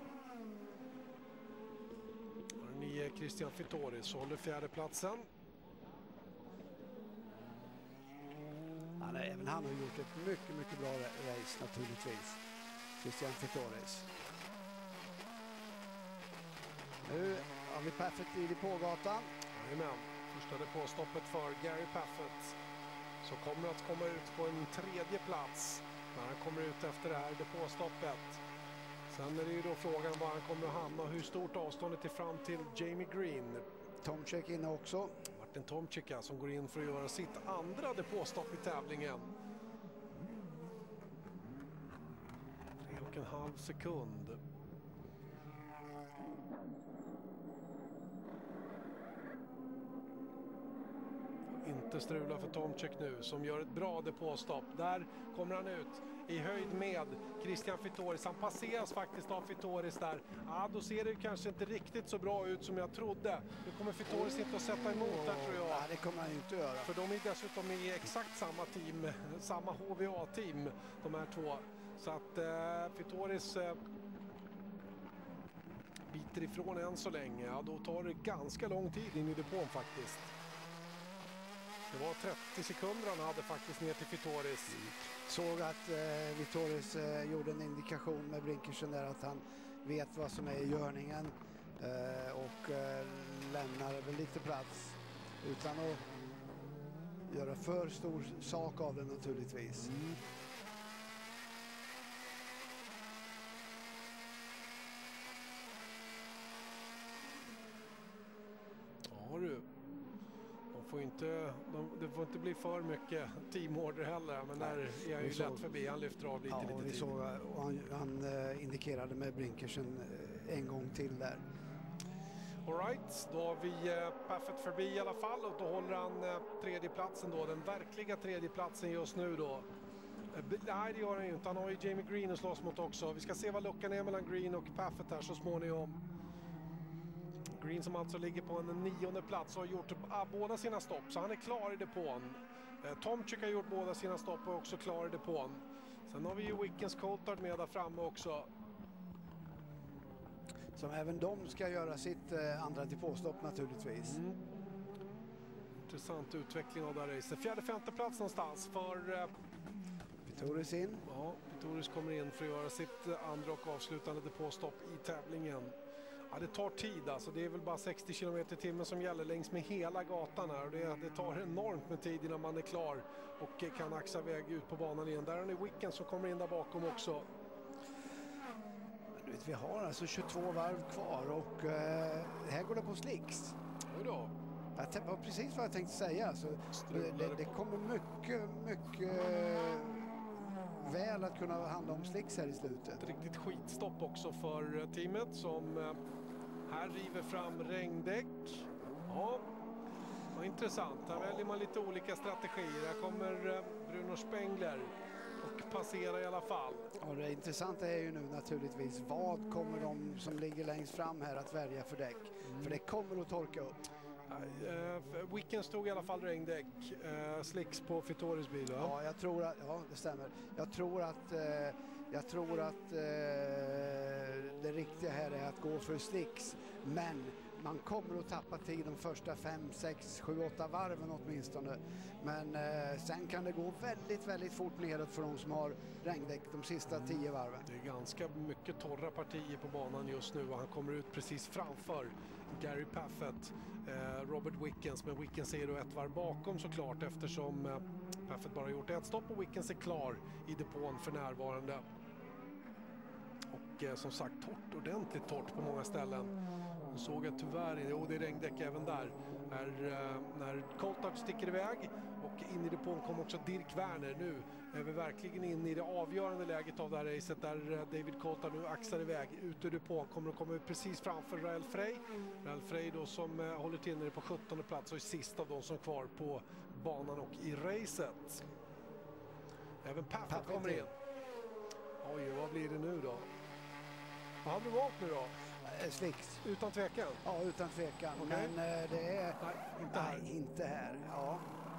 9 Christian Fittoris håller 4:e platsen. Även han har gjort ett mycket bra race naturligtvis. Christian Fittoris. Nu har vi Paffett i depågatan. Jajamän, första depåstoppet för Gary Paffett. Så kommer att komma ut på en 3:e plats när han kommer ut efter det här depåstoppet. Sen är det ju då frågan var han kommer att hamna och hur stort avståndet är fram till Jamie Green. Tomczyk inne också. Martin Tomczyk som går in för att göra sitt andra depåstopp i tävlingen. 3,5 sekund. Inte strula för Tomczyk nu som gör ett bra depåstopp. Där kommer han ut i höjd med Christian Fittoris. Han passeras faktiskt av Fittoris där. Ja, då ser det kanske inte riktigt så bra ut som jag trodde. Nu kommer Fittoris inte att sätta emot där tror jag. Ja, det kommer han inte göra. För de är dessutom i exakt samma team, samma HVA-team de här två. Så att Fittoris biter ifrån än så länge. Ja, då tar det ganska lång tid in i depån faktiskt. Det var 30 sekunder han hade faktiskt ner till Fittoris. Såg att Fittoris gjorde en indikation med blinkersen där att han vet vad som är i görningen och lämnar väl lite plats utan att göra för stor sak av det naturligtvis. Ja du. Det får inte bli för mycket teamorder heller, men där är han ju lätt förbi. Han lyfter av lite vi tid. såg, och han indikerade med blinkersen en gång till där. All right, då har vi Paffett förbi i alla fall och då håller han 3:e platsen då, den verkliga 3:e platsen just nu då. Nej, det gör han ju inte. Han har ju Jamie Green att slåss mot också. Vi ska se vad luckan är mellan Green och Paffett här så småningom. Green som alltså ligger på en 9:e plats och har gjort båda sina stopp, så han är klar i depån. Tomczyk har gjort båda sina stopp och är också klar i depån. Sen har vi ju Wickens Coulthard med där framme också. Som även de ska göra sitt andra depåstopp naturligtvis. Intressant utveckling av det här racet. 4:e-5:e plats någonstans för Fittoris in. Ja, Fittoris kommer in för att göra sitt andra och avslutande depåstopp i tävlingen. Ja, det tar tid alltså. Det är väl bara 60 km/h som gäller längs med hela gatan här. Och det tar enormt med tid innan man är klar och kan axa väg ut på banan igen. Där är det Wicken som kommer in där bakom också. Du vet, vi har alltså 22 varv kvar och här går det på slicks. Oj då. Det var precis vad jag tänkte säga. Alltså, det kommer mycket väl att kunna handla om slicks här i slutet. Ett riktigt skitstopp också för teamet som här river fram regndäck. Ja, vad intressant. Här väljer man lite olika strategier. Här kommer Bruno Spengler och passerar i alla fall. Och det intressanta är ju nu naturligtvis vad kommer de som ligger längst fram här att välja för däck. För det kommer att torka upp. Wicken stod i alla fall regndäck. Slicks på Fittoris bil. Ja, jag tror att, ja, det stämmer. Jag tror att det riktiga här är att gå för slicks. Men man kommer att tappa tid de första 5, 6, 7, 8 varven åtminstone. Men sen kan det gå väldigt fort nedåt för de som har regndäck de sista 10 varven. Det är ganska mycket torra partier på banan just nu och han kommer ut precis framför Gary Paffett, Robert Wickens, men Wickens är då ett varv bakom såklart eftersom Paffett bara gjort ett stopp och Wickens är klar i depån för närvarande. Och som sagt ordentligt torrt på många ställen. Nu såg jag tyvärr, och det är regndäck även där, när Coulthard sticker iväg och in i depån kom också Dirk Werner. Nu är vi verkligen inne i det avgörande läget av det här racet där David Coulthard nu axar iväg ut ur depån, kommer att komma ut precis framför Rael Frey. Rael Frey då som håller till nere på 17:e plats och är sist av de som är kvar på banan och i racet. Även Paffett kommer in. Oj, vad blir det nu då? Vad hade du valt nu då? Slicks. Utan tvekan? Ja, utan tvekan. Okay. Men det är... Nej, inte här. Ja.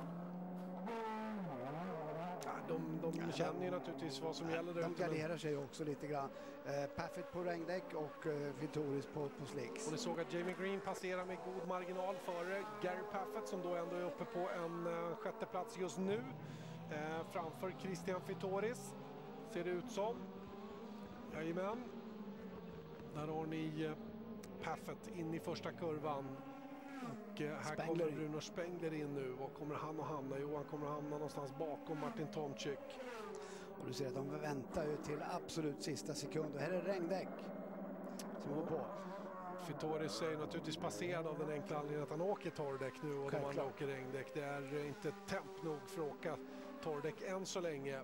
De känner ju naturligtvis vad som gäller. De garderar sig också lite grann. Paffett på regndäck och Vitoris på slicks. Och ni såg att Jamie Green passerar med god marginal före Gary Paffett som då ändå är uppe på en sjätte plats just nu. Framför Christian Vitoris ser det ut som. Jajamän. Där har ni Paffett in i första kurvan. Och här kommer Bruno Spengler in nu. Var kommer han att hamna? Jo, han kommer att hamna någonstans bakom Martin Tomczyk. Och du ser att de väntar ju till absolut sista sekund. Och här är regndäck som går på. Vitoris är naturligtvis passerad av den enkla anledningen att han åker torrdäck nu och de andra åker regndäck. Det är inte temp nog för att åka torrdäck än så länge.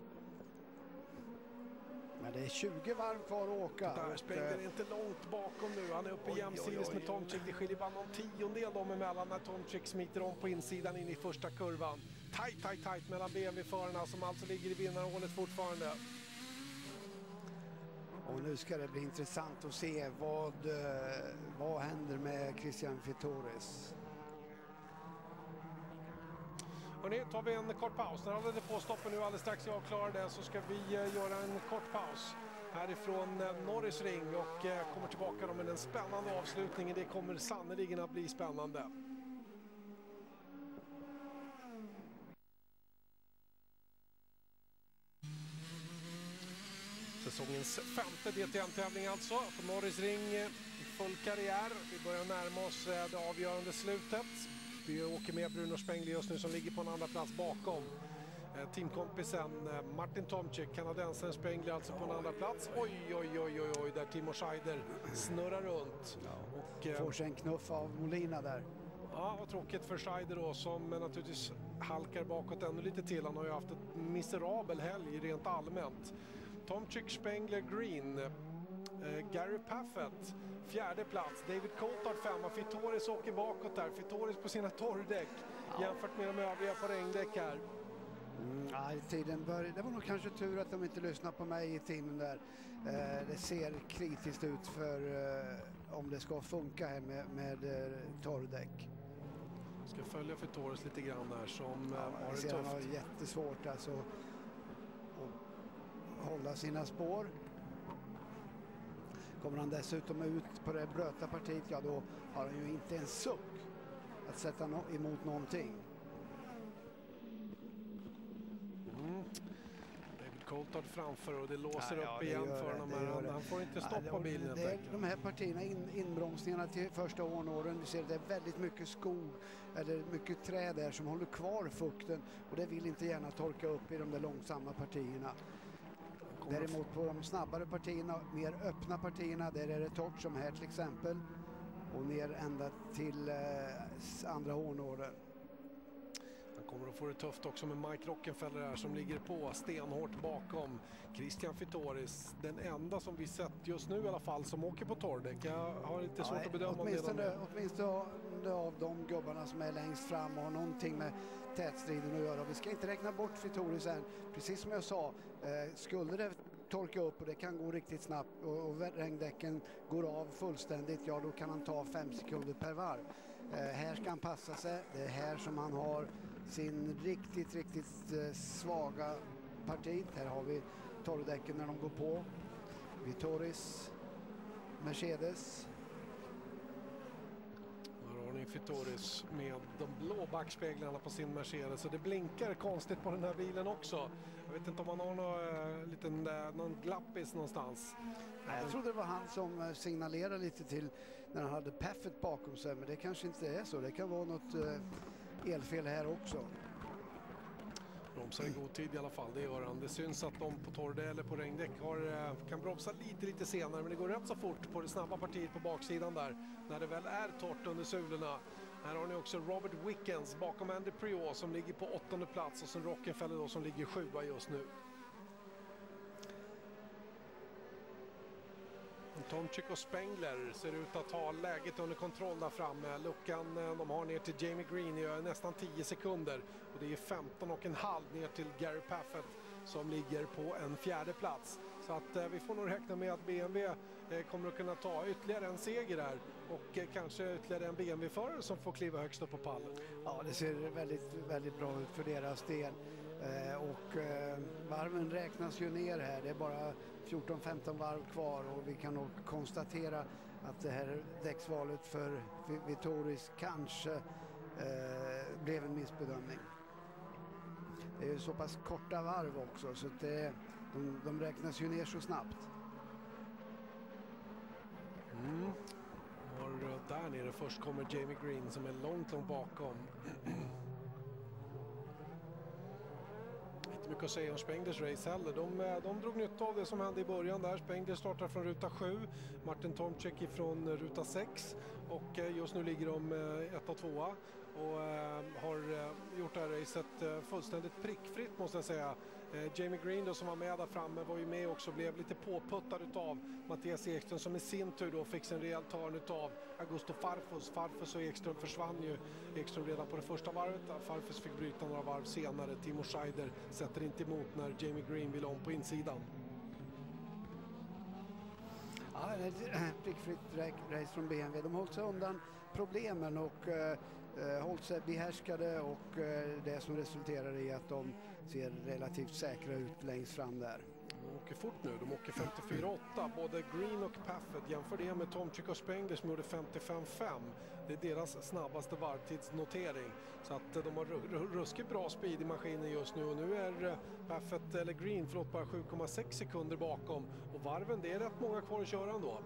Men det är 20 varv kvar att åka. Där Spengler är inte långt bakom nu. Han är uppe jämsides med Tomczyk. Det skiljer bara någon tiondel dem emellan när Tomczyk smiter om på insidan in i första kurvan. Tajt mellan BMW-förarna som alltså ligger i vinnarhålet fortfarande. Och nu ska det bli intressant att se vad händer med Christian Vitoris. Hörrni, tar vi en kort paus. När alla depåstoppen nu alldeles strax är avklarade så ska vi göra en kort paus härifrån Norris Ring och kommer tillbaka med en spännande avslutning. Det kommer sannoliken att bli spännande. Säsongens femte DTM-tävling alltså på Norris Ring i full karriär. Vi börjar närma oss det avgörande slutet. Vi åker med Bruno Spengler just nu som ligger på en andra plats bakom teamkompisen Martin Tomczyk, kanadensaren Spengler alltså på en andra plats. Oj, där Timo Scheider snurrar runt. Och får sig en knuff av Molina där. Ja, vad tråkigt för Scheider då som naturligtvis halkar bakåt ännu lite till. Han har ju haft ett miserabel helg rent allmänt. Tomczyk, Spengler, Green, Gary Paffett fjärde plats, David Coulthard femma, Vitoris åker bakåt där, Vitoris på sina torrdäck jämfört med de övriga på regndäck här. Tiden det var nog kanske tur att de inte lyssnade på mig i timmen där. Det ser kritiskt ut för om det ska funka här med torrdäck. Ska följa Vitoris lite grann där som har det tufft. Han har jättesvårt alltså att hålla sina spår. Kommer han dessutom ut på det blöta partiet, ja då har han ju inte en suck att sätta emot någonting. David Coulthard framför och det låser upp igen för honom. Han får inte stoppa bilen. Det är de här partierna, inbromsningarna till första hårnåren, vi ser att det är väldigt mycket skog eller mycket träd där som håller kvar fukten och det vill inte gärna torka upp i de där långsamma partierna. Däremot på de snabbare partierna, mer öppna partierna, där är det torrt som här till exempel. Och ner ända till andra hårnåren. Han kommer att få det tufft också med Mike Rockenfeller här som ligger på stenhårt bakom Christian Vitoris. Den enda som vi sett just nu i alla fall som åker på torrdäck. Jag har lite svårt att bedöma åtminstone av de gubbarna som är längst fram och har någonting med tätstriden att göra. Vi ska inte räkna bort Vitoris än. Precis som jag sa, skulle det torka upp och det kan gå riktigt snabbt och regndäcken går av fullständigt, ja då kan han ta 5 sekunder per varv. Här ska han passa sig. Det är här som han har sin riktigt svaga parti. Här har vi torrdäcken när de går på. Vitoris, Mercedes. Här har ni Vitoris med de blå backspeglarna på sin Mercedes. Så det blinkar konstigt på den här bilen också. Jag vet inte om han har någon glappis någonstans. Nej, jag trodde det var han som signalerade lite till när han hade Paffett bakom sig. Men det kanske inte är så. Det kan vara något elfel här också. Bromsar i god tid i alla fall, det gör han. Det syns att de på torrdäck eller på regndäck kan bromsa lite senare. Men det går rätt så fort på det snabba partiet på baksidan där. När det väl är torrt under sulorna. Här har ni också Robert Wickens bakom Andy Priaulx som ligger på 8:e plats och sen Rockenfeller då som ligger 7:a just nu. Tomczyk och Spengler ser ut att ha läget under kontroll där framme. Luckan de har ner till Jamie Green är nästan 10 sekunder och det är 15,5 ner till Gary Paffett som ligger på en 4:e plats. Så att vi får nog räkna med att BMW kommer att kunna ta ytterligare en seger här och kanske ytterligare en BMW-förare som får kliva högst upp på pallen. Ja, det ser väldigt, väldigt bra ut för deras del. Varven räknas ju ner här. Det är bara 14-15 varv kvar och vi kan nog konstatera att det här däcksvalet för Vitoris kanske blev en missbedömning. Det är ju så pass korta varv också så att de räknas ju ner så snabbt. Och där nere först kommer Jamie Green som är långt bakom. Inte mycket att säga om Spenglers race heller. De drog nytta av det som hände i början där. Spengler startar från ruta 7, Martin Tomczyk ifrån ruta 6 och just nu ligger de 1 och 2 och har gjort det här racet fullständigt prickfritt måste jag säga. Jamie Green då, som var med där framme var ju med också, blev lite påputtad utav Mattias Ekström som i sin tur då fick en rejäl törn utav Augusto Farfus. Farfus och Ekström försvann ju. Ekström redan på det första varvet. Farfus fick bryta några varv senare. Timo Scheider sätter inte emot när Jamie Green vill om på insidan. Ja, ett prickfritt race från BMW. De håller sig undan problemen och hållit sig behärskade och det som resulterar i att de ser relativt säkra ut längst fram där. De åker fort nu, de åker 54,8. Både Green och Paffett, jämför det med Tomczyk och Spengler som gjorde 55,5. Det är deras snabbaste varvtidsnotering. Så att de har ruskigt bra speed i maskinen just nu och nu är Paffett eller Green bara 7,6 sekunder bakom. Och varven, det är rätt många kvar att köra ändå.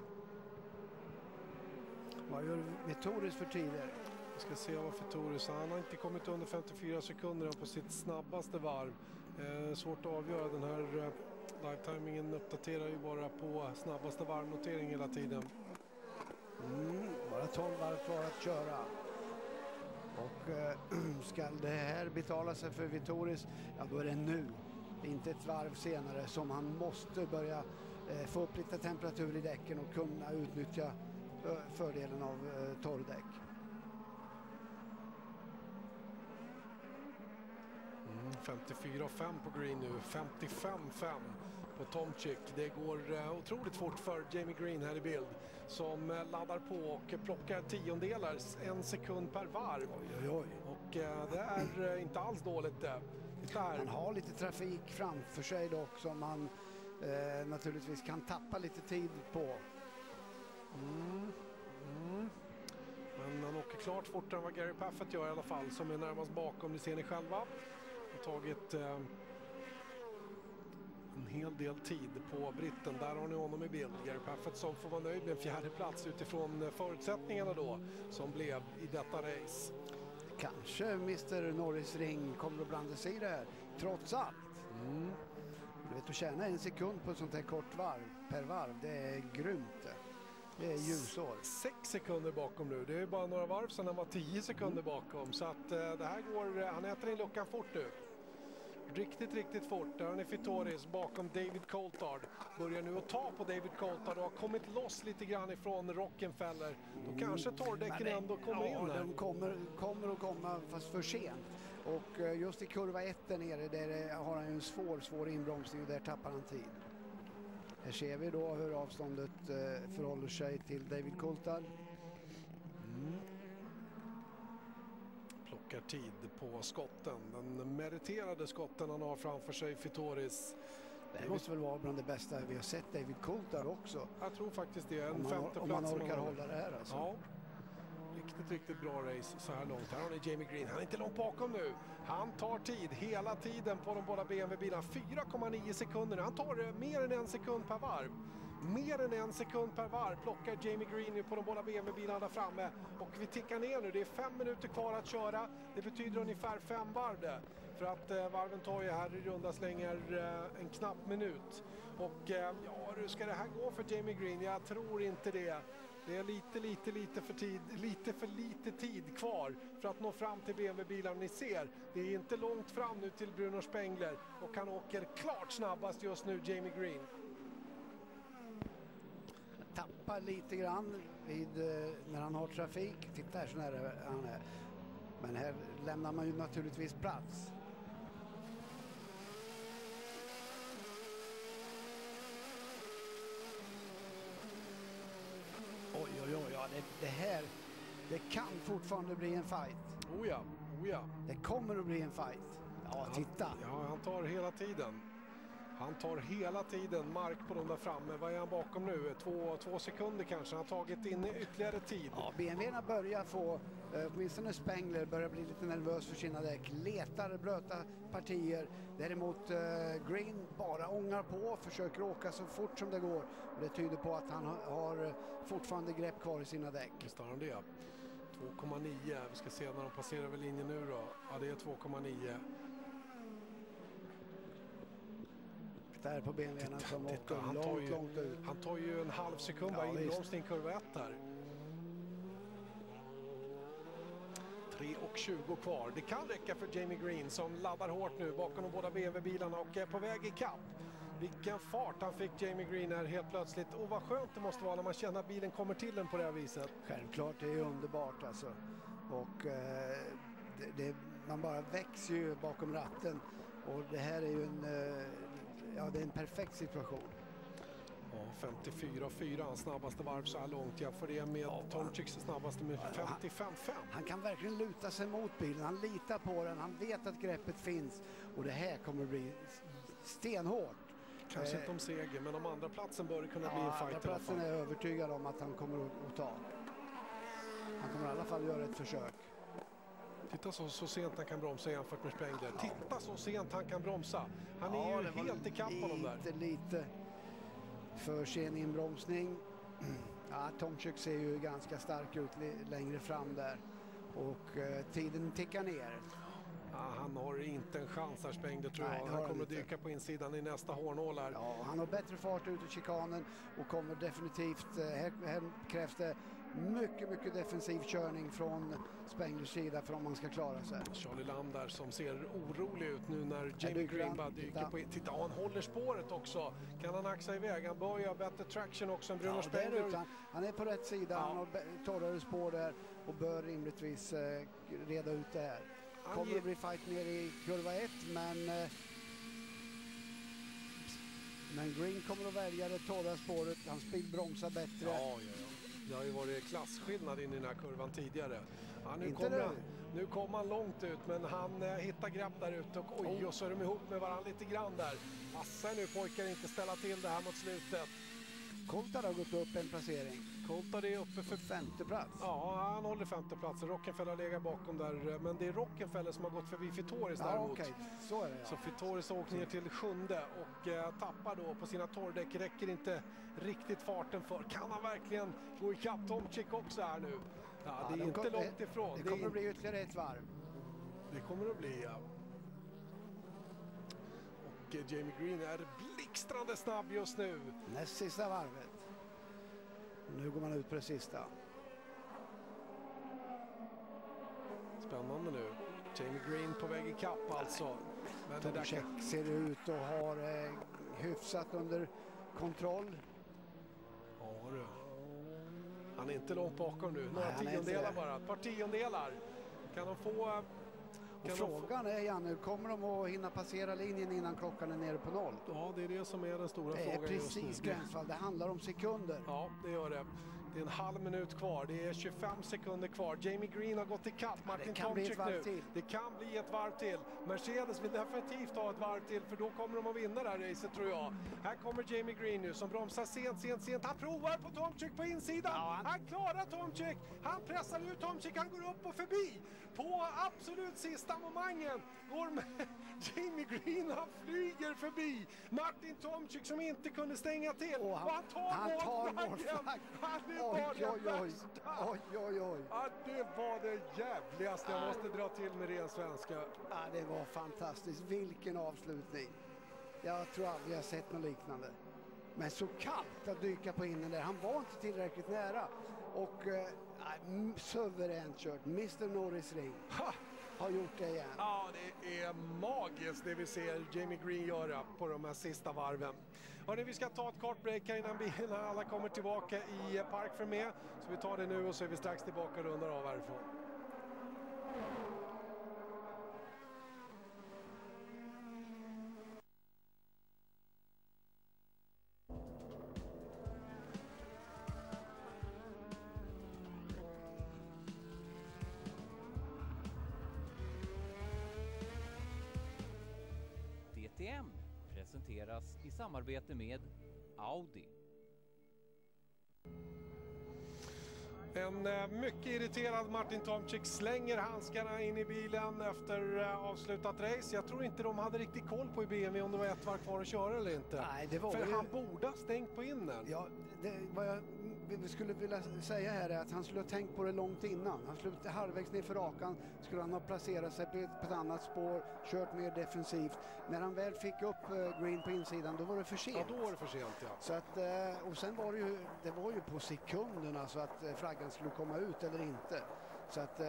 Vad gör Vitoris för tider? Jag ska se vad Vitoris, han har inte kommit under 54 sekunder på sitt snabbaste varv. Svårt att avgöra, den här live-timingen uppdaterar ju bara på snabbaste varvnotering hela tiden. Bara 12 varv kvar att köra. Och ska det här betala sig för Vitoris, ja då är det nu. Inte ett varv senare som han måste börja få upp lite temperatur i däcken och kunna utnyttja fördelen av torrdäck. 54,5 på Green nu, 55,5 på Tomczyk. Det går otroligt fort för Jamie Green här i bild som laddar på och plockar tiondelar, 1 sekund per varv. Och det är inte alls dåligt det. Han har lite trafik framför sig dock som han naturligtvis kan tappa lite tid på. Men han åker klart fortare än vad Gary Paffett gör i alla fall, som är närmast bakom, det ser ni själva. Har tagit en hel del tid på britten. Där har ni honom i bild. Gary Paffett som får vara nöjd med en 4:e plats utifrån förutsättningarna då som blev i detta race. Kanske Mr. Norris Ring kommer att blanda sig i det här, trots allt. Du vet, att tjäna 1 sekund på ett sånt här kort varv per varv, det är grymt. Det är ljusår. 6 sekunder bakom nu. Det är bara några varv sedan han var 10 sekunder bakom. Så att det här går, han äter in luckan fort nu. Riktigt fort. Där har ni Vitoris bakom David Coulthard. Börjar nu att ta på David Coulthard och har kommit loss lite grann ifrån Rockenfeller. Då kanske torrdäcken ändå kommer in här. De kommer att komma fast för sent. Och just i kurva 1 där nere, där har han en svår inbromsning och där tappar han tid. Här ser vi då hur avståndet förhåller sig till David Coulthard. Plockar tid på skotten. Den meriterade skotten han har framför sig, Vitoris. Det måste väl vara bland det bästa vi har sett David Coulthard också. Jag tror faktiskt det är en 5:e plats. Om man orkar hålla det här alltså. Ja. Riktigt bra race så här långt. Här har ni Jamie Green. Han är inte långt bakom nu. Han tar tid hela tiden på de båda BMW-bilarna. 4,9 sekunder. Han tar mer än 1 sekund per varv. Mer än 1 sekund per varv plockar Jamie Green på de båda BMW-bilarna där framme. Och vi tickar ner nu. Det är 5 minuter kvar att köra. Det betyder ungefär 5 varv det. För att varven tar ju här i runda slängar en knapp minut. Och hur ska det här gå för Jamie Green? Jag tror inte det. Det är lite för lite tid kvar för att nå fram till BMW-bilar. Ni ser, det är inte långt fram nu till Bruno Spengler och han åker klart snabbast just nu, Jamie Green. Tappar lite grann när han har trafik. Titta här så nära han är. Men här lämnar man ju naturligtvis plats. Oj, ja, det här, det kan fortfarande bli en fight. Oh ja. Det kommer att bli en fight. Ja, titta. Ja, han tar hela tiden. Han tar hela tiden mark på de där framme. Vad är han bakom nu? 2 sekunder kanske. Han har tagit in ytterligare tid. Ja, BMW:na börjar få, åtminstone Spengler börjar bli lite nervös för sina däck. Letar blöta partier. Däremot Green bara ångar på, försöker åka så fort som det går. Och det tyder på att han har fortfarande grepp kvar i sina däck. Visst har han det. 2,9. Vi ska se när de passerar över linjen nu då. Ja, det är 2,9. Där på BMW:na som åker långt ut. Han tar ju en halv sekund inbromsning kurva 1 här. 3:20 kvar. Det kan räcka för Jamie Green som laddar hårt nu bakom de båda BMW-bilarna och är på väg i kapp. Vilken fart han fick, Jamie Green, här helt plötsligt. Och vad skönt det måste vara när man känner att bilen kommer till den på det här viset. Självklart, det är underbart alltså. Och man bara växer ju bakom ratten. Och det här är ju det är en perfekt situation. Ja, 54,4 hans snabbaste varv så här långt. Jämför det med Tomczyks snabbaste med 55,5. Han kan verkligen luta sig mot bilen. Han litar på den. Han vet att greppet finns. Och det här kommer att bli stenhårt. Kanske inte om seger, men om andra platsen bör det kunna bli en fight. Andra platsen är jag övertygad om att han kommer att ta. Han kommer i alla fall göra ett försök. Titta så sent han kan bromsa jämfört med Spengler. Titta så sent han kan bromsa. Han är ju helt i kapp på dem där. Lite för sen inbromsning. Ja, Tomczyk ser ju ganska stark ut längre fram där. Och tiden tickar ner. Ja, han har inte en chans här, Spengler, tror jag. Han kommer att dyka på insidan i nästa hårnål här. Ja, han har bättre fart ut i chikanen och kommer definitivt... Här krävs det mycket defensiv körning från Spenglers sida för om man ska klara sig. Charlie Lam där som ser orolig ut nu när Jamie Green bara dyker på. Titta, han håller spåret också. Kan han axa iväg? Han bör göra bättre traction också än Bruno Spengler. Han är på rätt sida, han har torrare spår där och bör rimligtvis reda ut det här. Kommer det bli fight ner i kurva 1, men Green kommer att välja det torra spåret. Han bromsar bättre. Ja. Det har ju varit klassskillnad in i den här kurvan tidigare. Ja, nu kommer han långt ut, men han hittar grepp där ute och och så är de ihop med varandra lite grann där. Passa nu pojkar, inte ställa till det här mot slutet. Coulthard har gått upp en placering. Coulthard är uppe för 5:e plats. Ja, han håller 5:e platsen. Rockenfeller har legat bakom där, men det är Rockenfeller som har gått förbi Fitoris däremot. Okej. Så är det. Så Fitoris åker ner till 7:e och tappar då på sina torrdäck. Räcker inte riktigt farten för. Kan han verkligen gå ikapp Tomczyk också här nu? Ja, det är inte långt ifrån. Det kommer att bli ytterligare ett varv. Det kommer att bli, ja. Och Jamie Green är blixtrande snabb just nu. Näst sista varvet. Nu går man ut på det sista. Spännande nu. Jamie Green på väg i kapp alltså. Men Tomczyk ser ut och har hyfsat under kontroll. Ja du. Han är inte långt bakom nu. Några tiondelar bara. Ett par tiondelar. Kan de få... Och frågan är, Janne, kommer de att hinna passera linjen innan klockan är nere på 0? Ja, det är det som är den stora frågan. Det är precis gränsfall. Det handlar om sekunder. Ja, det gör det. Det är en halv minut kvar. Det är 25 sekunder kvar. Jamie Green har gått i kapp Martin Tomczyk nu. Det kan bli ett varv till. Mercedes vill definitivt ha ett varv till, för då kommer de att vinna det här racet, tror jag. Här kommer Jamie Green nu som bromsar sent. Han provar på Tomczyk på insidan. Ja, han klarar Tomczyk. Han pressar ut Tomczyk. Han går upp och förbi. På absolut sista momangen går med Jamie Green. Han flyger förbi Martin Tomczyk som inte kunde stänga till. Och han tar målflaggen. Oj. Ja, det var det jävligaste. Jag måste dra till med ren svenska. Ja, det var fantastiskt. Vilken avslutning. Jag tror aldrig jag sett något liknande. Men så kallt att dyka på innen där. Han var inte tillräckligt nära. Och suveränt kört. Mr. Norris Ring har gjort det igen. Ja, det är magiskt det vi ser Jamie Green göra på de här sista varven. Hörrni, vi ska ta ett kort break här innan alla kommer tillbaka i Park för med. Så vi tar det nu och så är vi strax tillbaka och rundar av härifrån. DTM presenteras i samarbete med Audi. En mycket irriterad Martin Tomczyk slänger handskarna in i bilen efter avslutat race. Jag tror inte de hade riktigt koll på i BMW om det var ett varv kvar att köra eller inte. Nej, det var för ju... han borde ha stängt på innen. Ja, vad jag skulle vilja säga här är att han skulle ha tänkt på det långt innan. Han skulle halvvägs ner för rakan, skulle han ha placerat sig på ett annat spår, kört mer defensivt. När han väl fick upp Green på insidan, då var det för sent. Ja, då var det för sent, ja. Så att, och sen var det var ju på sekunderna så att flaggan skulle komma ut eller inte. Så att,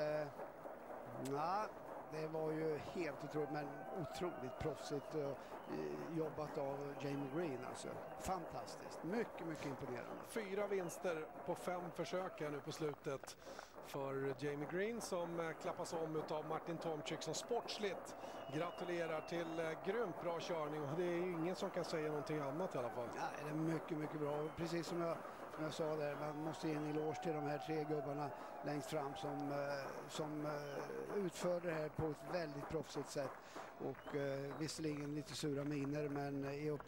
det var ju helt otroligt, men otroligt proffsigt jobbat av Jamie Green. Alltså. Fantastiskt, mycket, mycket imponerande. 4 vinster på 5 försök här nu på slutet för Jamie Green som klappas om av Martin Tomczyk som sportsligt gratulerar till grymt bra körning. Och det är ju ingen som kan säga någonting annat i alla fall. Ja, det är mycket, mycket bra. Precis som jag sa där, man måste ge en eloge till de här 3 gubbarna längst fram som utför det här på ett väldigt proffsigt sätt. Och visserligen lite sura miner men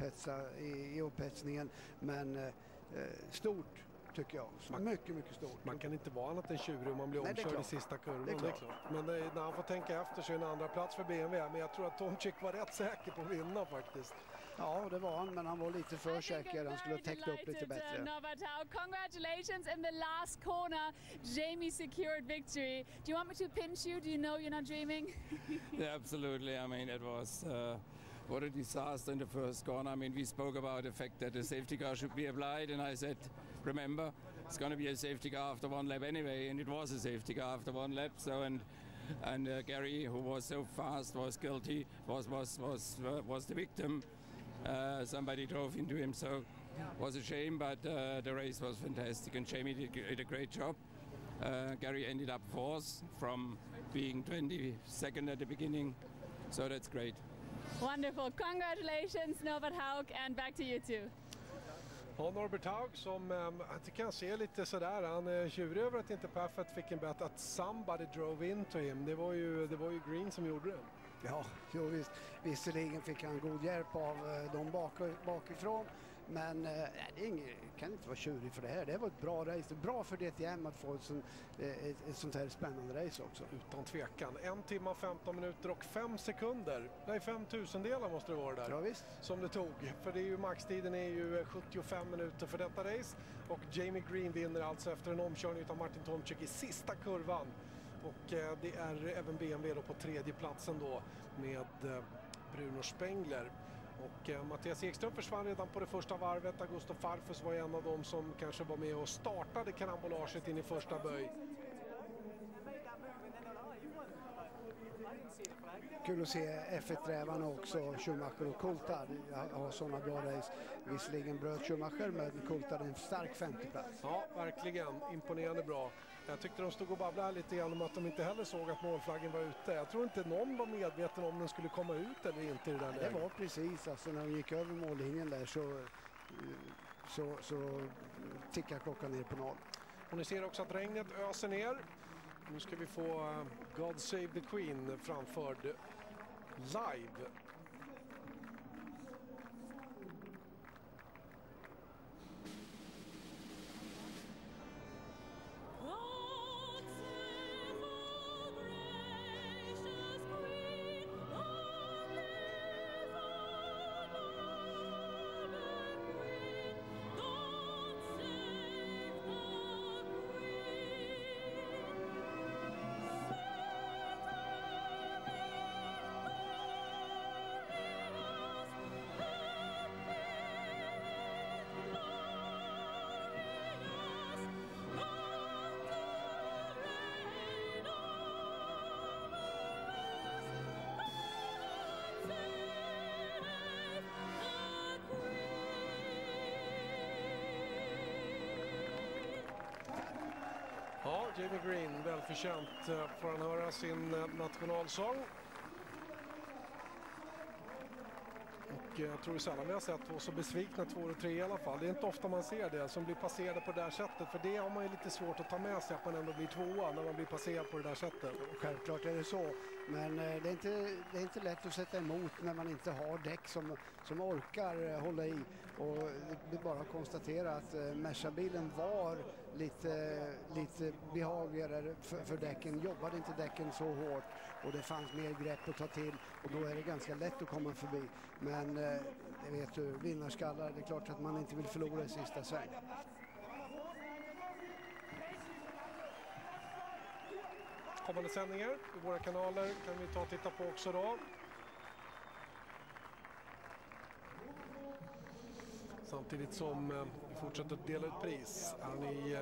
i upphetsningen, men stort tycker jag. Mycket, mycket stort. Man kan inte vara annat än tjurig om man blir omkörd i sista kurvan. Det är klart. Men när han får tänka efter så är en andra plats för BMW. Men jag tror att Tomczyk var rätt säker på att vinna faktiskt. Ja, det var han, men han var lite för säker. Han skulle ha täckt upp lite bättre. Norbert Haug, congratulations in the last corner. Jamie secured victory. Do you want me to pinch you? Do you know you're not dreaming? Yeah, absolutely. I mean, it was what a disaster in the first corner. I mean, we spoke about the fact that the safety car should be applied, and I said, remember, it's going to be a safety car after 1 lap anyway, and it was a safety car after 1 lap. So and Gary, who was so fast, was guilty, was the victim. Somebody drove into him, so it was a shame, but the race was fantastic, and Jamie did a great job. Gary ended up 4th from being 22nd at the beginning, so that's great. Wonderful. Congratulations, Norbert Haug, and back to you too. Ja, Norbert Haug som jag kan se lite sådär, han är tjurig över att inte Paffett fick en bet, att somebody drove into him. Det var ju Green som gjorde det. Ja, visst. Visserligen fick han god hjälp av dem bakifrån. Men kan inte vara tjurig för det här. Det var ett bra race. Det är bra för DTM att få ett sånt här spännande race också. Utan tvekan. 1 timme, 15 minuter och 5 sekunder. Nej, 5000-delar måste det vara där. Ja, visst. Som det tog. För det är ju maxtiden är ju 75 minuter för detta race. Och Jamie Green vinner alltså efter en omkörning av Martin Tomczyk i sista kurvan. Och det är även BMW då på 3:e platsen då med Bruno Spengler. Och Mattias Ekström försvann redan på det första varvet. Augusto Farfus var en av dem som kanske var med och startade karambolaget in i första böj. Kul att se F1-rävarna också, Schumacher och Coulthard har sådana bra race. Visserligen bröt Schumacher, men Coulthard en stark 5:e plats. Ja, verkligen. Imponerande bra. Jag tyckte de stod och babblade lite grann om att de inte heller såg att målflaggen var ute. Jag tror inte någon var medveten om den skulle komma ut eller inte i det där läget. Det var precis, alltså när de gick över mållinjen där så tickar klockan ner på 0. Och ni ser också att regnet öser ner. Nu ska vi få God Save the Queen framförd live. Jamie Green, välförtjänt får han höra sin nationalsång. Och jag tror sällan vi har sett två så besvikna 2 och 3 i alla fall. Det är inte ofta man ser det som blir passerade på det där sättet. För det har man ju lite svårt att ta med sig att man ändå blir 2 när man blir passerad på det där sättet. Och självklart är det så. Men det är inte lätt att sätta emot när man inte har däck som orkar hålla i. Och det är bara att konstatera att Merca-bilen var lite behagligare för däcken. Jobbade inte däcken så hårt och det fanns mer grepp att ta till. Och då är det ganska lätt att komma förbi. Men det vet du, vinnarskallar, det är klart att man inte vill förlora i sista sväng. Kommande sändningar i våra kanaler kan vi ta och titta på också då. Samtidigt som vi fortsätter att dela ut pris. Här ni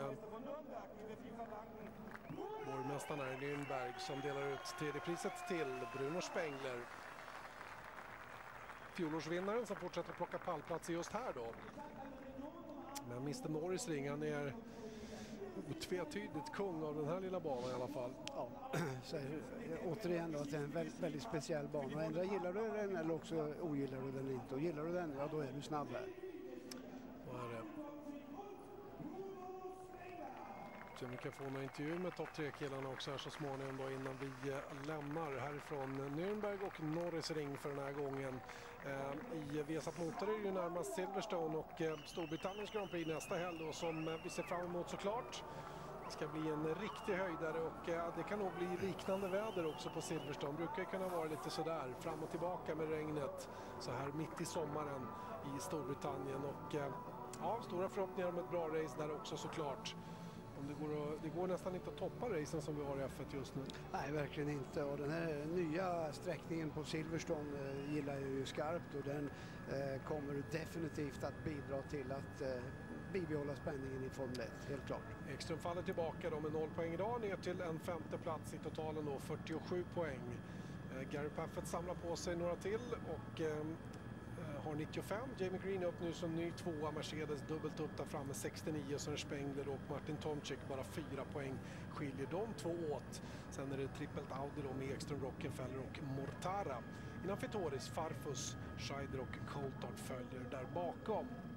borgmästarna i Nürnberg som delar ut tredje priset till Bruno Spengler. Fjolårsvinnaren som fortsätter att plocka pallplats just här då. Men Mr. Norris ring, han är otvetydigt kung av den här lilla banan i alla fall. Ja, så återigen då att det är en väldigt speciell bana. Ändra gillar du den eller också ogillar du den inte. Och gillar du den, ja då är du snabb här. Vad är det? Så vi kan få en intervju med topp 3-killarna också här så småningom då innan vi lämnar härifrån Nürnberg och Norris ring för den här gången. I Viasat Motor är det ju närmast Silverstone och Storbritanniens Grand Prix nästa helg då som vi ser fram emot såklart. Det ska bli en riktig höjdare och det kan nog bli liknande väder också på Silverstone. Brukar kunna vara lite sådär fram och tillbaka med regnet så här mitt i sommaren i Storbritannien och ja, stora förhoppningar om ett bra race där också såklart. Det går nästan inte att toppa racen som vi har i F1 just nu. Nej, verkligen inte. Och den här nya sträckningen på Silverstone gillar jag ju skarpt och den kommer definitivt att bidra till att bibehålla spänningen i Formel 1, helt klart. Ekström faller tillbaka då med 0 poäng idag ner till en 5:e plats i totalen då 47 poäng. Gary Paffett samlar på sig några till och har 95. Jamie Green är upp nu som ny 2, Mercedes dubbelt upp där framme 69, så är Spengler och Martin Tomczyk bara 4 poäng skiljer de 2 åt. Sen är det trippelt Audi då med Ekström, Rockenfeller och Mortara. Innan Fitoris, Farfus, Scheider och Coulthard följer där bakom.